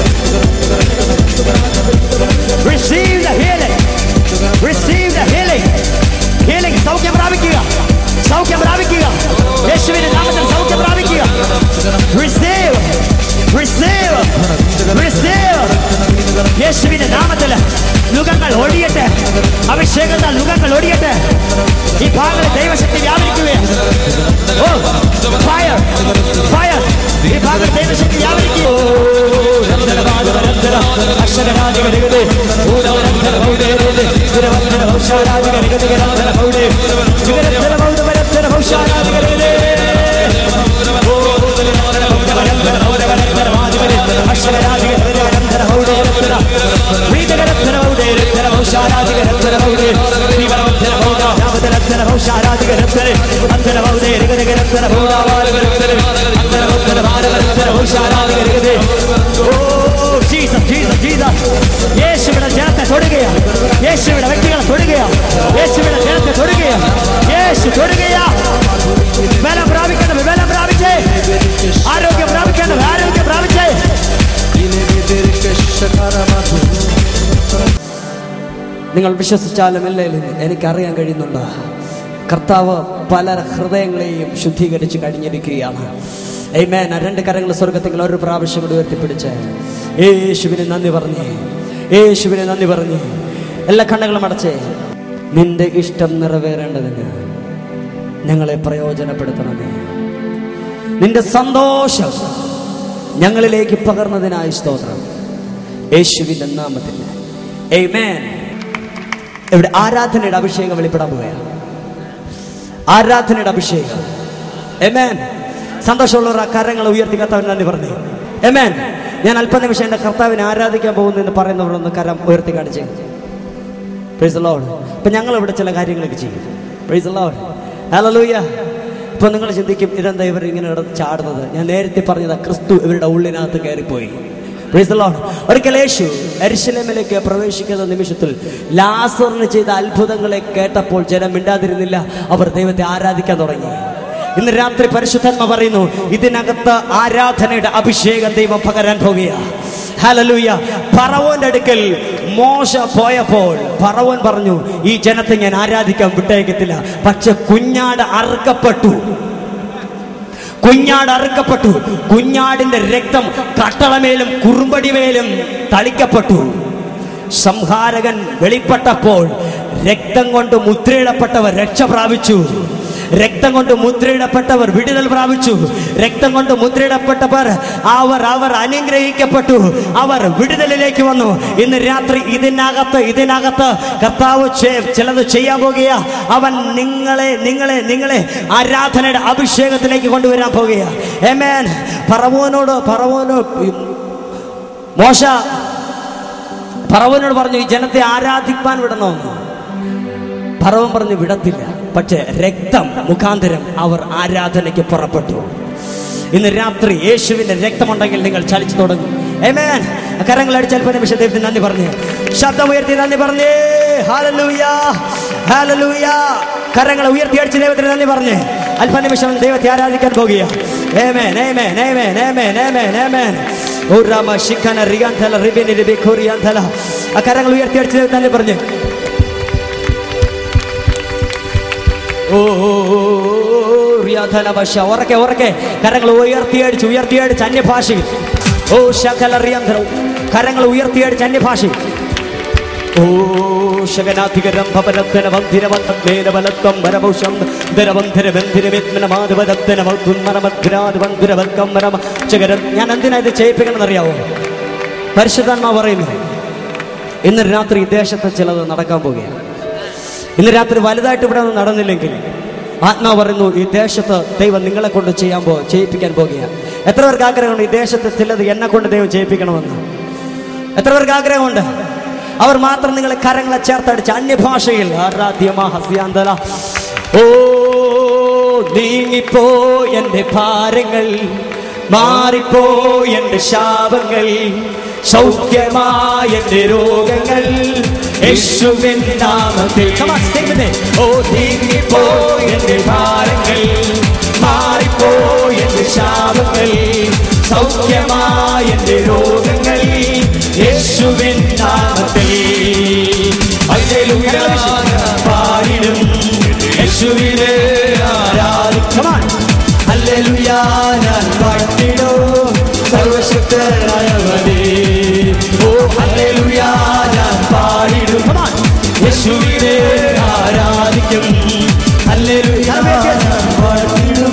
Receive the healing, receive the healing. Healing, സൗഖ്യം പ്രാപിക്കുക, സൗഖ്യം പ്രാപിക്കുക. യേശുവിന്റെ നാമത്തിൽ സൗഖ്യം പ്രാപിക്കുക. Receive, receive, receive. യേശുവിന്റെ നാമത്തിൽ നുകങ്ങൾ ഒടിയട്ടെ. അഭിഷേകത്താൽ നുകങ്ങൾ ഒടിയട്ടെ. ഈ ഭാഗങ്ങളിൽ ദൈവശക്തി വ്യാപരിക്കുകയാണ്. ഓ ഫയർ ഫയർ. ഈ ഭാഗത്ത് ദൈവശക്തി വ്യാപരിക്കുക. യേശുവിന്റെ ജനത്തെ തൊടുകയാണ്, യേശുവിന്റെ വ്യക്തികളെ തൊടുകയാണ്, യേശുവിന്റെ ജനത്തെ തൊടുകയാണ്. യേശു തൊടുകയാണ്. ബലം പ്രാപിക്കേണ്ടത് ബലം പ്രാപിച്ചേ, ആരോഗ്യം പ്രാപിക്കേണ്ടത് ആരോഗ്യം പ്രാപിച്ചേ. നിങ്ങൾ വിശ്വസിച്ചാലും ഇല്ലെങ്കിലും എനിക്കറിയാൻ കഴിയുന്നുണ്ട്, കർത്താവ് പല ഹൃദയങ്ങളെയും ശുദ്ധീകരിച്ച് കഴിഞ്ഞിരിക്കുകയാണ്. ആമേൻ. രണ്ട് കരങ്ങൾ സ്വർഗത്തിൽ ഒരു പ്രാവശ്യം കൂടി ഉയർത്തിപ്പിടിച്ച് യേശുവിനെ നന്ദി പറഞ്ഞേ, യേശുവിനെ നന്ദി പറഞ്ഞേ. എല്ലാ കണ്ണുകളും അടച്ചേ. നിന്റെ ഇഷ്ടം നിറവേറേണ്ടതിന് ഞങ്ങളെ പ്രയോജനപ്പെടുത്തണമേ. നിന്റെ സന്തോഷം ഞങ്ങളിലേക്ക് പകർന്നതിനായി സ്തോത്രം, യേശുവിന്റെ നാമത്തിൽ. ആമേൻ. ഇവിടെ ആരാധനയുടെ അഭിഷേകം വെളിപ്പെടാൻ പോവുകയാണ്. ആരാധനയുടെ അഭിഷേകം. ആമേൻ. സന്തോഷമുള്ളവർ ആ കരങ്ങൾ ഉയർത്തി കർത്താവിന് നന്ദി പറഞ്ഞു. ആമേൻ. ഞാൻ അല്പനിമിഷം എൻ്റെ കർത്താവിനെ ആരാധിക്കാൻ പോകുന്നു എന്ന് പറയുന്നവരൊന്ന് കരം ഉയർത്തി കാണിച്ചേ. Praise the Lord. ഇപ്പം ഞങ്ങൾ ഇവിടെ ചില കാര്യങ്ങളൊക്കെ ചെയ്യും. Praise the Lord. ഹല്ലേലൂയ. ഇപ്പം നിങ്ങൾ ചിന്തിക്കും, ഇതെന്താ ഇവർ ഇങ്ങനെ ചാടുന്നത്? ഞാൻ നേരത്തെ പറഞ്ഞത് ക്രിസ്തു ഇവരുടെ ഉള്ളിനകത്ത് കയറിപ്പോയി. Praise the Lord. ഒരിക്കൽ യേശു യെരൂശലേമിലേക്ക് പ്രവേശിക്കുന്ന നിമിഷത്തിൽ ലാസറിന് ചെയ്ത അത്ഭുതങ്ങളെ കേട്ടപ്പോൾ ജനം മിണ്ടാതിരുന്നില്ല. അവർ ദൈവത്തെ ആരാധിക്കാൻ തുടങ്ങി. ഇന്ന് രാത്രി പരിശുദ്ധാത്മ പറയുന്നു, ഇതിനകത്ത് ആരാധനയുടെ അഭിഷേകം ദൈവം പകരാൻ പോകുകയാണ്. ഹല്ലേലൂയ. ഫറവോന്റെ അടുക്കൽ മോശ പോയപ്പോൾ ഫറവോൻ പറഞ്ഞു, ഈ ജനത്തെ ഞാൻ ആരാധിക്കാൻ വിട്ടേക്കത്തില്ല. പക്ഷെ കുഞ്ഞാട് അറുക്കപ്പെട്ടു. കുഞ്ഞാടിന്റെ രക്തം കട്ടളമേലും കുറുമ്പടിമേലും തളിക്കപ്പെട്ടു. സംഹാരകൻ വെളിപ്പെട്ടപ്പോൾ രക്തം കൊണ്ട് മുദ്രയിടപ്പെട്ടവർ രക്ഷ പ്രാപിച്ചു. രക്തം കൊണ്ട് മുദ്രയിടപ്പെട്ടവർ വിടുതൽ പ്രാപിച്ചു. രക്തം കൊണ്ട് മുദ്രയിടപ്പെട്ടവർ അവർ അനുഗ്രഹിക്കപ്പെട്ടു. അവർ വിടുതലിലേക്ക് വന്നു. ഇന്ന് രാത്രി ഇതിനകത്ത് കർത്താവ് ചിലത് ചെയ്യാൻ പോകുക. അവൻ നിങ്ങളെ ആരാധനയുടെ അഭിഷേകത്തിലേക്ക് കൊണ്ടുവരാൻ പോകുക. ആമേൻ. ഫറവോനോട് മോശ ഫറവോനോട് പറഞ്ഞു, ഈ ജനത്തെ ആരാധിക്കാൻ വിടണമെന്ന്. ഫറവോൻ പറഞ്ഞു, വിടത്തില്ല. പക്ഷെ രക്തം മുഖാന്തരം അവർ ആരാധനയ്ക്ക് പുറപ്പെട്ടു. ഇന്ന് രാത്രി യേശുവിന്റെ രക്തമുണ്ടെങ്കിൽ നിങ്ങൾ ചലിച്ചു തുടങ്ങും. ആമേൻ. കരങ്ങളടിച്ച് അല്പനിമിഷം ദൈവത്തിന് നന്ദി പറഞ്ഞ്, ശബ്ദമുയർത്തി നന്ദി പറഞ്ഞേ. ഹല്ലേലൂയ, ഹല്ലേലൂയ. കരങ്ങൾ ഉയർത്തിയടിച്ച് ദൈവത്തിന് നന്ദി പറഞ്ഞ് അല്പനിമിഷം ദൈവത്തെ ആരാധിക്കാൻ പോകുക. ആമേൻ, ആമേൻ, ആമേൻ, ആമേൻ, ആമേൻ, ആമേൻ. കരങ്ങൾ ഉയർത്തിയടിച്ച് ദൈവത്തിന് നന്ദി പറഞ്ഞ് ഉറക്കെ കരങ്ങൾ ഉയർത്തിയടിച്ച് അന്യഭാഷയിൽ കരങ്ങൾ ഉയർത്തിയടിച്ച് അന്യഭാഷയിൽ ഞാൻ എന്തിനാ ഇത് ചെയ്യിപ്പിക്കണമെന്നറിയാവോ? പരിശുദ്ധാത്മാവ് പറയുന്നു, ഇന്ന് രാത്രി ദേശത്ത് ചിലത് നടക്കാൻ പോകുകയാണ്. ഇന്ന് രാത്രി വലുതായിട്ട് ഇവിടെ ഒന്നും നടന്നില്ലെങ്കിൽ ആത്മാവ് പറയുന്നു, ഈ ദേശത്ത് ദൈവം നിങ്ങളെ കൊണ്ട് ചെയ്യിപ്പിക്കാൻ പോകുകയാണ്. എത്ര പേർക്ക് ആഗ്രഹമുണ്ട് ഈ ദേശത്ത് ചിലത് എന്നെ കൊണ്ട് ദൈവം ചെയ്യിപ്പിക്കണമെന്ന്? എത്ര പേർക്ക് ആഗ്രഹമുണ്ട്? അവർ മാത്രം നിങ്ങളെ കരങ്ങളെ ചേർത്തടിച്ച് അന്യഭാഷയിൽ ആരാധ്യമാഹസ്യാന്തല ഓ നീങ്ങിപ്പോ എൻ്റെ ഭാരങ്ങൾ, മാറിപ്പോ എൻ്റെ ശാപങ്ങൾ, സൗഖ്യമായ എൻ്റെ രോഗങ്ങൾ യേശുവിൻ നാമത്തിൽ. ഓ നീങ്ങിപ്പോ എൻ്റെ ഭാരങ്ങൾ, മാറിപ്പോ എൻ്റെ ശാപങ്ങൾ, സൗഖ്യമായ എൻ്റെ രോഗങ്ങൾ യേശുവിൻ നാമത്തിൽ. ഹല്ലേലൂയ പാടിടും യേശുവിനെ ആരാധിക്കും. ഹല്ലേലൂയ ഞാൻ പാടിടും സർവശക്തനായവനേ. ഓ ഹല്ലേലൂയ ഞാൻ പാടിടും യേശുവിനെ ആരാധിക്കും. ഹല്ലേലൂയ ഞാൻ പാടിടും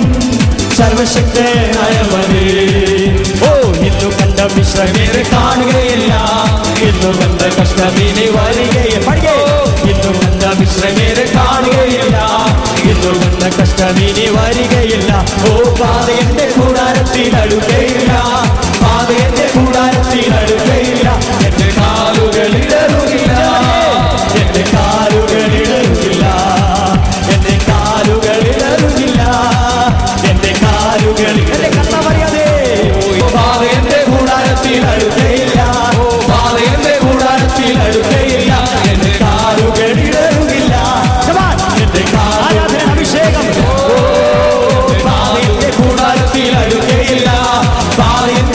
സർവശക്തനായവനേ. ഓ ഇന്നു കണ്ട മിശ്രമേറെ കാണുകയില്ല, ഇന്നു കണ്ട കഷ്ടമീനെ വരികയില്ല. ഇന്നു കണ്ട മിശ്രമേറെ കാണുകയില്ല, ഇന്നു കണ്ട കഷ്ടമീനെ വരികയില്ല. ഓ പാത എന്റെ കൂടാരത്തിൽ അടുകയില്ല, പാത എന്റെ കൂടാരത്തിൽ അടുകയില്ല. എന്റെ കാലുകൾ ഇടറുകില്ല, എന്റെ കാലുകൾ ഇടറുകില്ല, എന്റെ കാലുകൾ ഇടറുകില്ല, എന്റെ കാലുകൾ എന്റെ കർത്താവറിയാതെ. പാത എന്റെ കൂടാരത്തിൽ അടുകയില്ല, പാത എന്റെ കൂടാരത്തിൽ അടുകയില്ല, എന്റെ കാലുകൾ ഇടറുകില്ല, എന്റെ ആരാധന അഭിഷേകം. പാത എന്റെ കൂടാരത്തിൽ അടുകയില്ല, പാത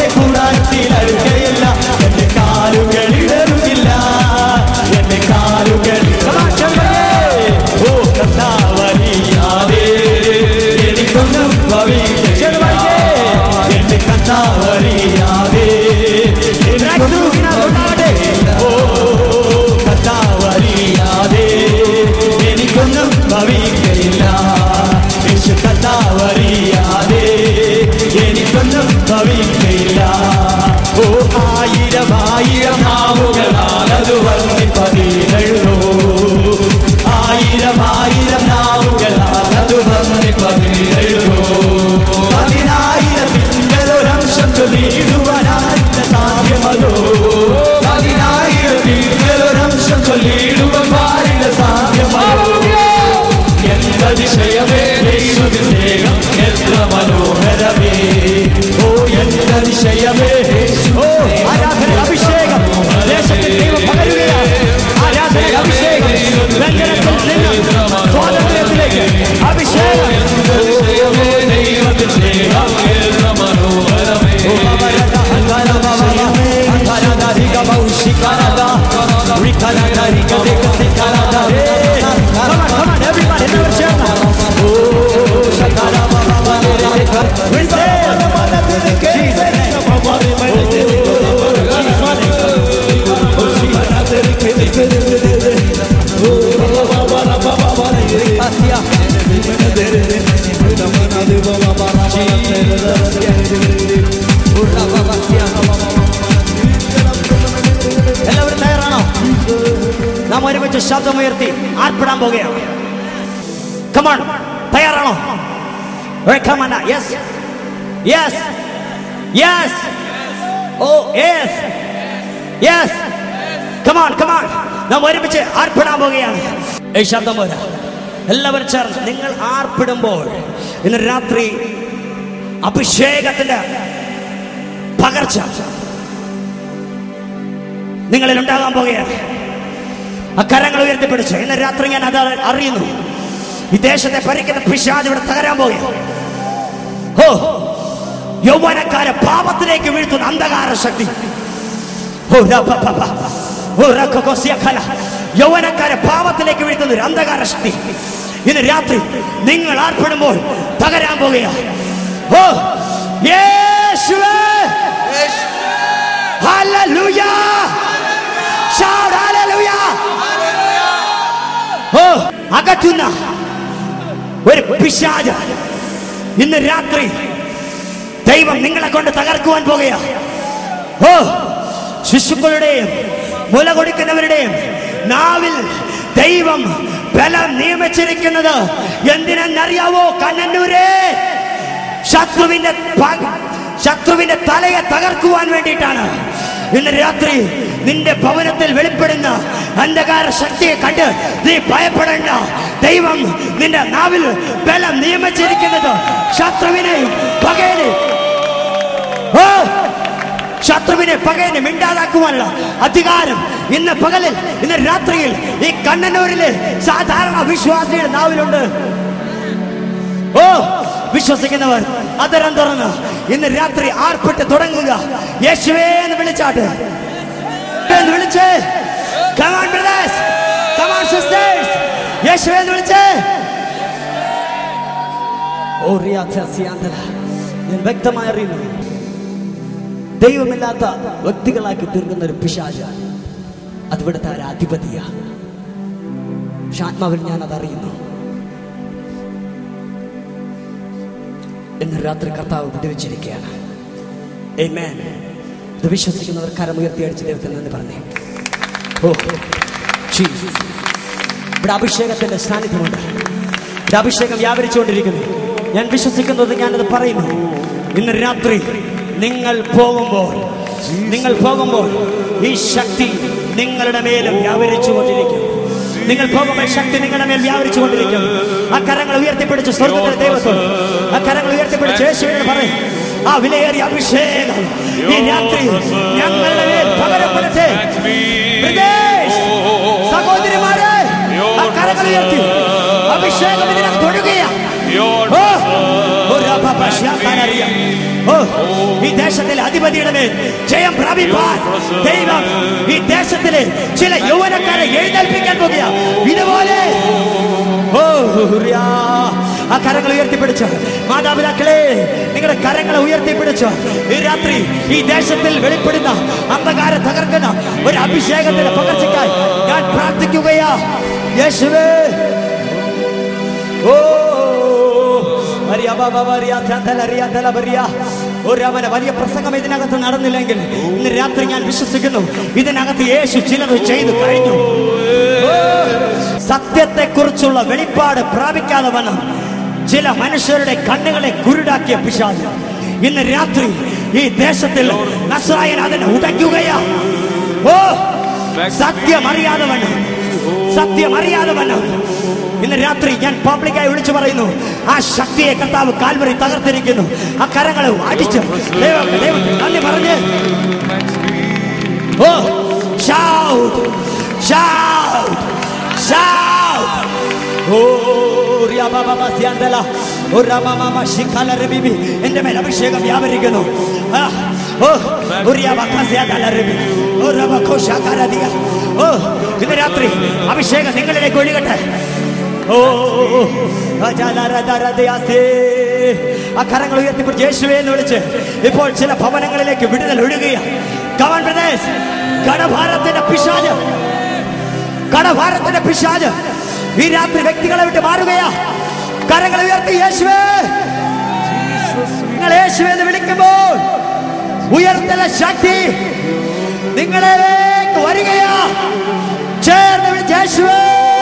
എല്ലാവരും തയ്യാറാണോ? നാം ഒരുമിച്ച് ശബ്ദമുയർത്തി ആർപ്പിടാൻ പോകുകയാണ്. Come on, തയ്യാറാണോ? Come on, yes, yes, yes, oh yes, yes, come on, come on. നാം ഒരുമിച്ച് ആർപ്പിടാൻ പോകുകയാണ്. ഈ ശബ്ദം പോരാ, എല്ലാവരും ചേർന്ന് നിങ്ങൾ ആർപ്പിടുമ്പോൾ ഇന്ന് രാത്രി അഭിഷേകത്തിന്റെ പകർച്ച നിങ്ങളിൽ ഉണ്ടാകാൻ പോകുകയാണ്. ആ കരങ്ങൾ ഉയർത്തിപ്പിടിച്ച് ഇന്ന് രാത്രി ഞാൻ അത് അറിയുന്നു. ഈ ദേശത്തെ ഭരിക്കുന്ന പിശാച് ഇവിടെ തകരാൻ പോകുകയാണ്. ഓ, യൗവനക്കാരെ പാപത്തിലേക്ക് വീഴ്ത്തുന്ന അന്ധകാര ശക്തി, യൗവനക്കാരെ പാപത്തിലേക്ക് വീഴ്ത്തുന്ന ഒരു അന്ധകാര ശക്തി ഇന്ന് രാത്രി നിങ്ങൾ ആർപ്പിടുമ്പോൾ തകരാൻ പോകുകയാണ്. ഓ യേശുവേ, ഹല്ലേലൂയ, ഷൗട്ട് ഹല്ലേലൂയ. ഓ, അകറ്റുന്ന ഒരു പിശാച് ഇന്ന് രാത്രി ദൈവം നിങ്ങളെ കൊണ്ട് തകർക്കുവാൻ പോകുകയാണ്. ഓ, ശിശുക്കളുടെയും മുല കൊടുക്കുന്നവരുടെയും നാവിൽ ദൈവം ബലം നിയമിച്ചിരിക്കുന്നത് എന്തിനെന്നറിയാവോ? കണ്ണന്നൂരേ, ശത്രുവിന്റെ തലയെ തകർക്കുവാൻ വേണ്ടിയിട്ടാണ്. ഇന്ന് രാത്രി നിന്റെ ഭവനത്തിൽ വെളിപ്പെടുന്ന അന്ധകാര ശക്തിയെ കണ്ട് നീ ഭയപ്പെടേണ്ട. ദൈവം നിന്റെ നാവിൽ ബലം നിയമിച്ചിരിക്കുന്നത് ശത്രുവിനെ പകയനെ മിണ്ടാതാക്കുവാനുള്ള അധികാരം ഇന്ന് പകലിൽ, ഇന്ന് രാത്രിയിൽ ഈ കണ്ണന്നൂരിലെ സാധാരണ വിശ്വാസിയുടെ നാവിലുണ്ട്. ഓ, വിശ്വസിക്കുന്നവർ അതരം തുറന്ന് ഇന്ന് രാത്രി ആർപ്പിട്ട് തുടങ്ങുക. യേശുവേ എന്ന് വിളിച്ചാട്ട് വിളിച്ചേ. Come on brothers, come on sisters, യേശുവേ എന്ന് വിളിച്ചേ. ഞാൻ വ്യക്തമായി അറിയുന്നു, ദൈവമില്ലാത്ത വ്യക്തികളാക്കി തീർക്കുന്ന ഒരു പിശാച് അത് ഇവിടുത്തെ ഒരു അധിപതിയാ. ആത്മാവിൽ ഞാൻ അതറിയുന്നു. ഇന്ന് രാത്രി കർത്താവ് വിടുവിച്ചിരിക്കുകയാണ്. ആമേൻ. ഇത് വിശ്വസിക്കുന്നവർ കരമുയർത്തി അടിച്ച് ദൈവത്തിൽ നിന്ന് പറഞ്ഞേ. ഓ ജീസസ്, ഇവിടെ അഭിഷേകത്തിന്റെ സാന്നിധ്യമുണ്ട്. ഇവിടെ അഭിഷേകം വ്യാപരിച്ചുകൊണ്ടിരിക്കുന്നു. ഞാൻ വിശ്വസിക്കുന്നത്, ഞാനത് പറയുന്നു. ഇന്ന് രാത്രി നിങ്ങൾ പോകുമ്പോൾ ഈ ശക്തി നിങ്ങളുടെ മേലും വ്യാപരിച്ചുകൊണ്ടിരിക്കും. നിങ്ങൾ പോകുമ്പോൾ ശക്തി നിങ്ങളുടെ മേൽ വ്യാപരിച്ചുകൊണ്ടിരിക്കും. ആ കരങ്ങൾ ഉയർത്തിപ്പിടിച്ച് സ്വർഗ്ഗത്തിലെ ദൈവത്തോട് ആ കരങ്ങൾ ഉയർത്തിപ്പിടിച്ച് യേശുവിനെ പറയും, ആ വിലയേറിയ അഭിഷേകം ഈ രാത്രി ഞങ്ങളുടെ മേൽ പകരപ്പെടട്ടെ. സഹോദരിമാരെ, ആ കരങ്ങൾ ഉയർത്തി അഭിഷേകം ഇതിനകത്ത് ഒഴുകുകയാണ്. ഈ ദേശത്തിലെ അധിപതിയുടെ മേൽ ജയം പ്രാപിപ്പാൻ ദൈവം ഈ ദേശത്തിലെ ചില യൗവനക്കാരെ എഴുന്നേൽപ്പിക്കാൻ പോകുക. ഇതുപോലെ ആ കരങ്ങൾ ഉയർത്തിപ്പിടിച്ചു. മാതാപിതാക്കളെ, നിങ്ങളുടെ കരങ്ങളെ ഉയർത്തിപ്പിടിച്ചു. ഈ രാത്രി ഈ ദേശത്തിൽ വെളിപ്പെടുന്ന അന്ധകാരം തകർക്കുന്ന ഒരു അഭിഷേകത്തിന്റെ പകർച്ചയ്ക്കായി ഞാൻ പ്രാർത്ഥിക്കുകയാ. യേശുവേ, ഓ വലിയ പ്രസംഗം ഇതിനകത്ത് നടന്നില്ലെങ്കിൽ ഇന്ന് രാത്രി ഞാൻ വിശ്വസിക്കുന്നു, ഇതിനകത്ത് യേശു ചിലത് ചെയ്തു കഴിഞ്ഞു. സത്യത്തെ കുറിച്ചുള്ള വെളിപ്പാട് പ്രാപിക്കാതെ വന്ന ചില മനുഷ്യരുടെ കണ്ണുകളെ കുരുടാക്കിയ പിശാച് ഇന്ന് രാത്രി ഈ ദേശത്തിൽ നസ്രായൻ അതിനെ ഉടയ്ക്കുകയാ. ഓ, സത്യമറിയാതെ വണ്ണം ഇന്ന് രാത്രി ഞാൻ പബ്ലിക്കായി വിളിച്ചു പറയുന്നു, ആ ശക്തിയെ കർത്താവ് കാൽവരി തകർത്തിരിക്കുന്നു. ആ കരങ്ങളെ അടിച്ച് ദൈവത്തിന് നന്ദി പറഞ്ഞ് ഓ ഷൗട്ട് ഷൗട്ട് ഷൗട്ട്. എന്റെ മേൽ അഭിഷേകം വ്യാപരിക്കുന്നു. ഇന്ന് രാത്രി അഭിഷേകം നിങ്ങളിലേക്ക് ഒഴുകട്ടെ. ആ കരങ്ങൾ ഉയർത്തിപ്പിടിച്ച് യേശുവേ എന്ന് വിളിച്ച് ഇപ്പോൾ ചില ഭവനങ്ങളിലേക്ക് വിടുതൽ ഒഴുകുകയാണ്. കടഭാരത്തിന്റെ പിശാച് ഈ രാത്രി വ്യക്തികളെ വിട്ട് മാറുകയാ. കരങ്ങൾ ഉയർത്തി യേശുവേ. നിങ്ങൾ യേശുവേ എന്ന് വിളിക്കുമ്പോൾ ഉയർത്തുന്ന ശക്തി നിങ്ങളിലേക്ക് വരികയാ. ചേർന്ന് വിളിച്ച് യേശുവേ.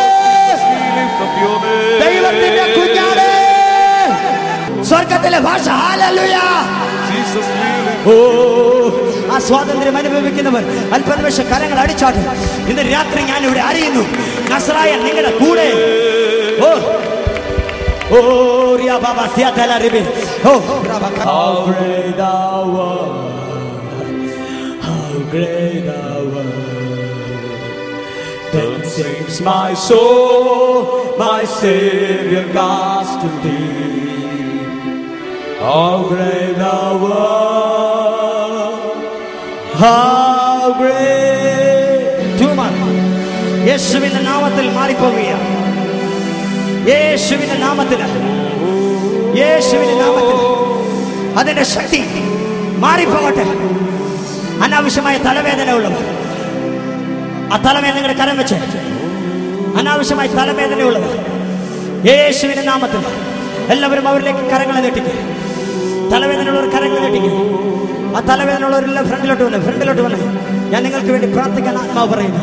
ദൈവത്തിന്റെ കുഞ്ഞാടേ. സ്വർഗത്തിലെ ഭാഷ ഹല്ലേലൂയ. ഓ, ആ സ്വാതന്ത്ര്യം അനുഭവിക്കുന്നവർ അല്പനിമിഷം കരങ്ങൾ അടിച്ചാട്ട്. ഇന്ന് രാത്രി ഞാൻ ഇവിടെ അറിയുന്നു, നസ്രായ നിങ്ങളുടെ കൂടെ. ഓ ഓ റിയ ബാബാ സിയാതല റിബി. ഓ how great thou art, how great thou art. Then sings my soul, my Savior God to thee. How great thou art, how great. യേശുവിന്റെ നാമത്തിൽ മാറിപ്പോവുകയാണ്. യേശുവിന്റെ നാമത്തിൽ, യേശുവിന്റെ നാമത്തിൽ അതിന്റെ ശക്തി മാറിപ്പോകട്ടെ. അനാവശ്യമായ തലവേദന ഉള്ളവർ ആ തലവേദന നിങ്ങളുടെ കരം വെച്ച്, അനാവശ്യമായ തലവേദന ഉള്ളവർ യേശുവിന്റെ നാമത്തിൽ എല്ലാവരും അവരിലേക്ക് കരങ്ങളെ നീട്ടിക്കും. തലവേദനയുള്ളവർ കരങ്ങൾ നീട്ടിക്കും. ആ തലവേദനയുള്ളവരെല്ലാം ഫ്രണ്ടിലോട്ട് വന്ന് ഞാൻ നിങ്ങൾക്ക് വേണ്ടി പ്രാർത്ഥിക്കാൻ ആത്മാവ് പറയുന്നു.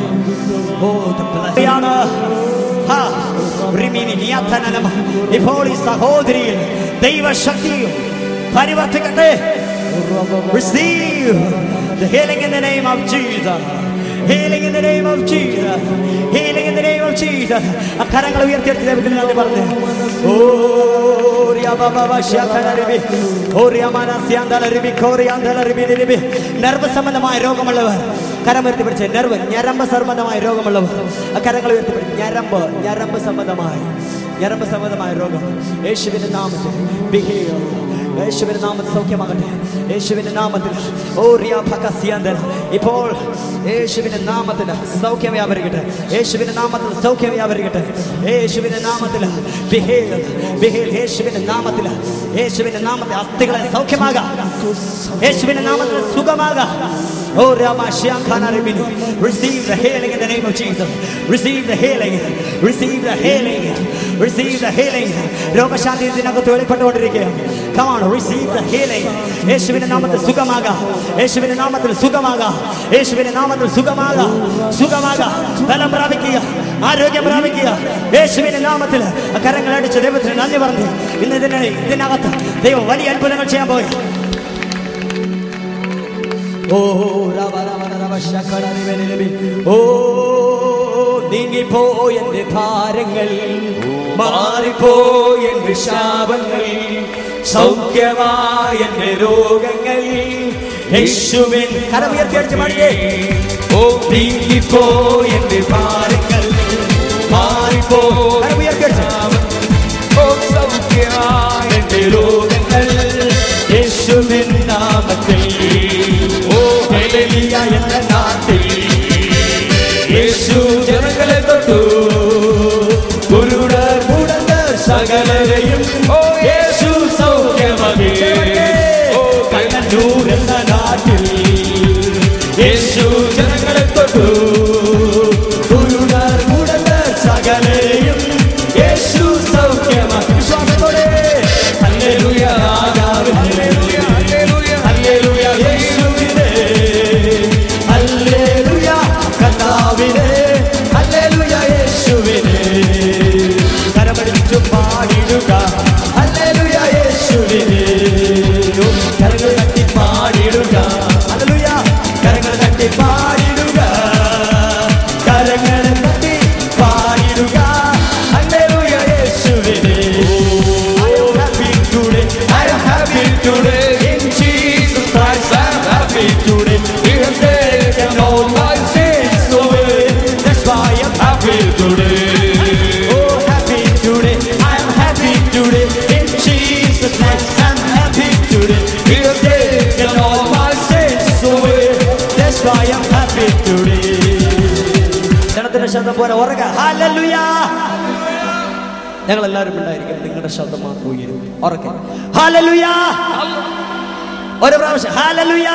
ഇപ്പോൾ ഈ സഹോദരിയിൽ ദൈവശക്തിയും പരിവർത്തിക്കട്ടെ. Receive the healing in the name of Jesus. Healing in the name of Jesus. Healing in the name of Jesus. ആ കരങ്ങൾ ഉയർത്തിയെടുത്ത് ദൈവത്തിന് നന്ദി പറഞ്ഞു. ഓ റിയ ബാബാ ശാഖന റിബി. ഓ റിയ മാനസ്യാന്തല റിബി കോറിയാന്തല റിബി റിബി. നർവ് സംബന്ധമായ രോഗമുള്ളവർ കരം ഉയർത്തി പിടിച്ച്. ഞരമ്പ് സംബന്ധമായ രോഗമുള്ളവർ ആ കരങ്ങൾ ഉയർത്തി പിടിച്ച്. ഞരമ്പ് സംബന്ധമായ രോഗം യേശുവിന്റെ നാമത്തിൽ be healed. യേശുവിന്റെ നാമത്തിൽ സൗഖ്യമാകട്ടെ. യേശുവിന്റെ നാമത്തിൽ ഓ റിയ ഭകസ്യാന്തല. ഇപ്പോൾ യേശുവിന്റെ നാമത്തിൽ സൗഖ്യം വ്യാപരിക്കട്ടെ. യേശുവിന്റെ നാമത്തിൽ സൗഖ്യം വ്യാപരിക്കട്ടെ. യേശുവിന്റെ നാമത്തിൽ be healed. യേശുവിന്റെ നാമത്തിൽ അസ്ഥികളെ സൗഖ്യമാകാം. യേശുവിന്റെ നാമത്തിൽ സുഖമാകാം. Oh Rama Shankana Rebini. Receive the healing in the name of Jesus. Receive the healing. Receive the healing. Receive the healing. രോഗശാന്തി ഇതിനകത്ത് വെളിപ്പെട്ടുകൊണ്ടിരിക്കുകയാണ്. Come on, receive the healing. യേശുവിന്റെ നാമത്തിൽ സുഖമാകാം. യേശുവിന്റെ നാമത്തിൽ സുഖമാകാം. യേശുവിന്റെ നാമത്തിൽ സുഖമാകാം. ബലം പ്രാപിക്കുക, ആരോഗ്യം പ്രാപിക്കുക. യേശുവിന്റെ നാമത്തിൽ കരങ്ങൾ അടിച്ച് ദൈവത്തിന് നന്ദി പറഞ്ഞു. ഇന്ന് ഇതിനകത്ത് ദൈവം വലിയ അത്ഭുതങ്ങൾ ചെയ്യാൻ പോയി. ഓ ഓ നീങ്ങിപ്പോയ എന്റെ ഭാരങ്ങൾ, മാറിപ്പോയ എന്റെ ശാപങ്ങൾ, സൗഖ്യമായ എന്റെ രോഗങ്ങൾ യേശുവിൻ കരം ഉയർത്തിയടിച്ച് പാടിയേ. ഓ നീങ്ങിപ്പോയ എന്റെ ഭാരങ്ങൾ, മാറിപ്പോയ ഓ സൗഖ്യമായ എന്റെ രോഗങ്ങൾ യേശുവിൻ നാമത്തിൽ. ഓ ഹല്ലേലൂയ എന്ന നാമത്തിൽ യേശു ജനങ്ങളെ തൊട്ടു. കുരുടർ മുടന്തർ സകലരെയും ഓ യേശു സൗഖ്യമാക്കി. ഓ കണ്ണൂർ എന്ന നാട്ടിൽ യേശു ജനങ്ങളെ തൊട്ടു. കുരുടർ മുടന്തർ സകലരെയും യേശു സൗഖ്യമാക്കി. വിശ്വാസത്തോടെ ഹല്ലേലൂയ ഹല്ലേലൂയ ഹല്ലേലൂയ യേശുവിനെ, ഹല്ലേലൂയ കർത്താവിനെ, ഹല്ലേലൂയ യേശുവിനെ. കരമടിച്ചു പാടിടുക ഹല്ലേലൂയ യേശുവിനെ. കരങ്ങൾ തട്ടി പാടിടുക ഹല്ലേലൂയ. കരങ്ങൾ തട്ടി പാടിടുക, കരങ്ങൾ തട്ടി പാടിടുക ഹല്ലേലൂയ യേശുവിനെ. I am happy today, I am happy today in Jesus Christ. I am happy today. He has taken all my sins away. That's why I am happy today. Oh, happy today, I am happy today in Jesus Christ. I am happy today. He has taken all my sins away. That's why I am happy today. ജനത്തിന്റെ ശബ്ദം പോലെ ഉറങ്ങ ഹല്ലേലൂയ. ഞങ്ങൾ എല്ലാവരും ഉണ്ടായിരിക്കും. നിങ്ങളുടെ ശബ്ദം മാത്രം ഉയരും. ഉറക്കെ ഹല്ലേലൂയ. ഒരു പ്രാവശ്യം ഹല്ലേലൂയ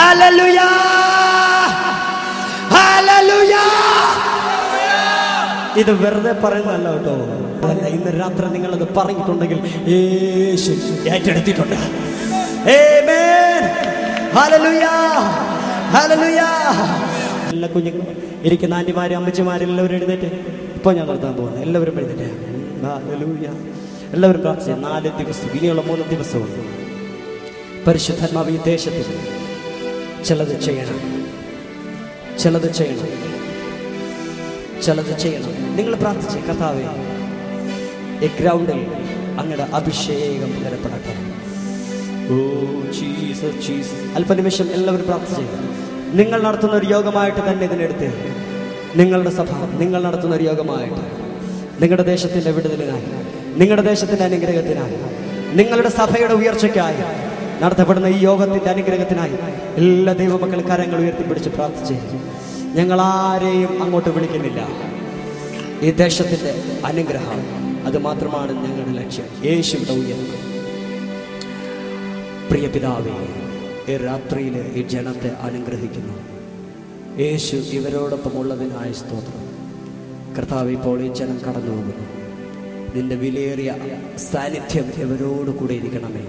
ഹല്ലേലൂയ ഹല്ലേലൂയ. ഇത് വെറുതെ പറയുന്നതല്ല കേട്ടോ. അതല്ല, ഇന്ന് രാത്രി നിങ്ങളത് പറഞ്ഞിട്ടുണ്ടെങ്കിൽ യേശു ഏറ്റെടുത്തിട്ടുണ്ട്. ആമേൻ. Hallelujah, hallelujah. എല്ലാ കുഞ്ഞുങ്ങളും ഇരിക്കുന്ന ആന്റിമാരും അമ്മച്ചിമാരും എല്ലാവരും എഴുന്നേറ്റ്. ഇപ്പോൾ ഞാൻ നിർത്താൻ പോകുന്നു. എല്ലാവരും എഴുന്നേറ്റ്. ഹല്ലേലൂയ. എല്ലാവരും പ്രാർത്ഥിച്ചു. 4 ദിവസം, ഇനിയുള്ള 3 ദിവസവും പരിശുദ്ധാത്മാവ് ഈ ദേശത്തിൽ ചിലത് ചെയ്യണം, ചിലത് ചെയ്യണം, ചിലത് ചെയ്യണം. നിങ്ങൾ പ്രാർത്ഥിച്ചേ, കർത്താവേ ഈ ഗ്രൗണ്ടിൽ അങ്ങയുടെ അഭിഷേകം പകരപ്പെടട്ടെ. ഓ ജീസസ്, ജീസസ്. അല്പനിമിഷം എല്ലാവരും പ്രാർത്ഥിച്ചേ. നിങ്ങൾ നടത്തുന്ന ഒരു യോഗമായിട്ട് തന്നെ ഇതിനെടുത്ത്, നിങ്ങളുടെ സഭ നിങ്ങൾ നടത്തുന്ന ഒരു യോഗമായിട്ട്, നിങ്ങളുടെ ദേശത്തിൻ്റെ വിടുതലിനായി, നിങ്ങളുടെ ദേശത്തിൻ്റെ അനുഗ്രഹത്തിനായി, നിങ്ങളുടെ സഭയുടെ ഉയർച്ചയ്ക്കായി നടത്തപ്പെടുന്ന ഈ യോഗത്തിൻ്റെ അനുഗ്രഹത്തിനായി എല്ലാ ദൈവമക്കൾ കരങ്ങൾ ഉയർത്തിപ്പിടിച്ച് പ്രാർത്ഥിച്ചേ. ഞങ്ങൾ ആരെയും അങ്ങോട്ട് വിളിക്കുന്നില്ല. ഈ ദേശത്തിൻ്റെ അനുഗ്രഹം അത് മാത്രമാണ് ഞങ്ങളുടെ ലക്ഷ്യം. യേശുവിൻ്റെ ഉയർച്ച. പ്രിയ പിതാവേ, ഈ രാത്രിയിൽ ഈ ജനത്തെ അനുഗ്രഹിക്കുന്നു. യേശു ഇവരോടൊപ്പം ഉള്ളതിനായ സ്തോത്രം. കർത്താവ്, ഇപ്പോൾ ഈ ജനം കടന്നു പോകുന്നു. നിന്റെ വിലയേറിയ സാന്നിധ്യം ഇവരോട് കൂടെ ഇരിക്കണമേ.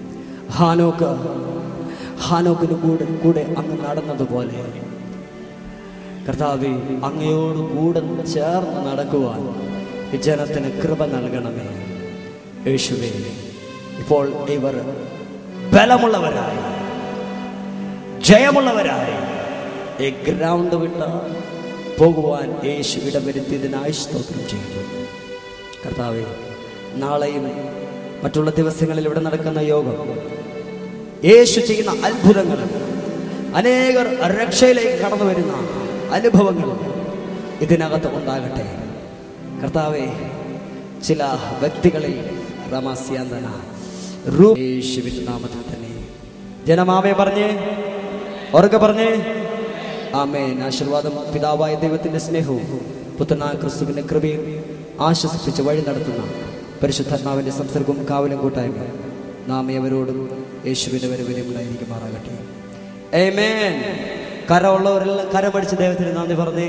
ഹാനോക്കിന് കൂടെ അങ്ങ് നടന്നതുപോലെ കർത്താവേ, അങ്ങയോട് കൂടെ ചേർന്ന് നടക്കുവാൻ ഈ ജനത്തിന് കൃപ നൽകണമേ. യേശുവേ, ഇപ്പോൾ ഇവർ ബലമുള്ളവരായി, ജയമുള്ളവരായി ഈ ഗ്രൗണ്ട് വിട്ട് പോകുവാൻ യേശു ഇടവരുത്തിയതിനായി സ്തോത്രം ചെയ്യുന്നു. കർത്താവേ, നാളെയും മറ്റുള്ള ദിവസങ്ങളിൽ ഇവിടെ നടക്കുന്ന യോഗം, യേശു ചെയ്യുന്ന അത്ഭുതങ്ങൾ, അനേകർ രക്ഷയിലേക്ക് കടന്നു വരുന്ന അനുഭവങ്ങൾ ഇതിനകത്ത് ഉണ്ടാകട്ടെ. കർത്താവേ, ചില വ്യക്തികളിൽ റമാസ്യാന്തന യേശുവിൻ നാമത്തിൽ തന്നെ ജനമാമേ പറഞ്ഞേ, ഉറക്കെ പറഞ്ഞേ ആമേൻ. ആശീർവാദം പിതാവായ ദൈവത്തിന്റെ സ്നേഹവും പുത്രനായ ക്രിസ്തുവിന്റെ കൃപയും ആശ്വസിപ്പിച്ച് വഴി നടത്തുന്ന പരിശുദ്ധാത്മാവിന്റെ സംസർഗവും കാവലും കൂട്ടായ്മ നാം ഏവരോടും യേശുവിന്റെ വരവിലും ഉണ്ടായിരിക്കുമാറാകട്ടെ. ആമേൻ. കരമുള്ളവരെല്ലാം കരമടിച്ച് ദൈവത്തിന് നന്ദി പറഞ്ഞേ.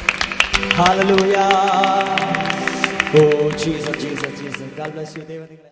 ഹല്ലേലൂയ. Oh Jesus, Jesus, Jesus. God bless you. ദൈവം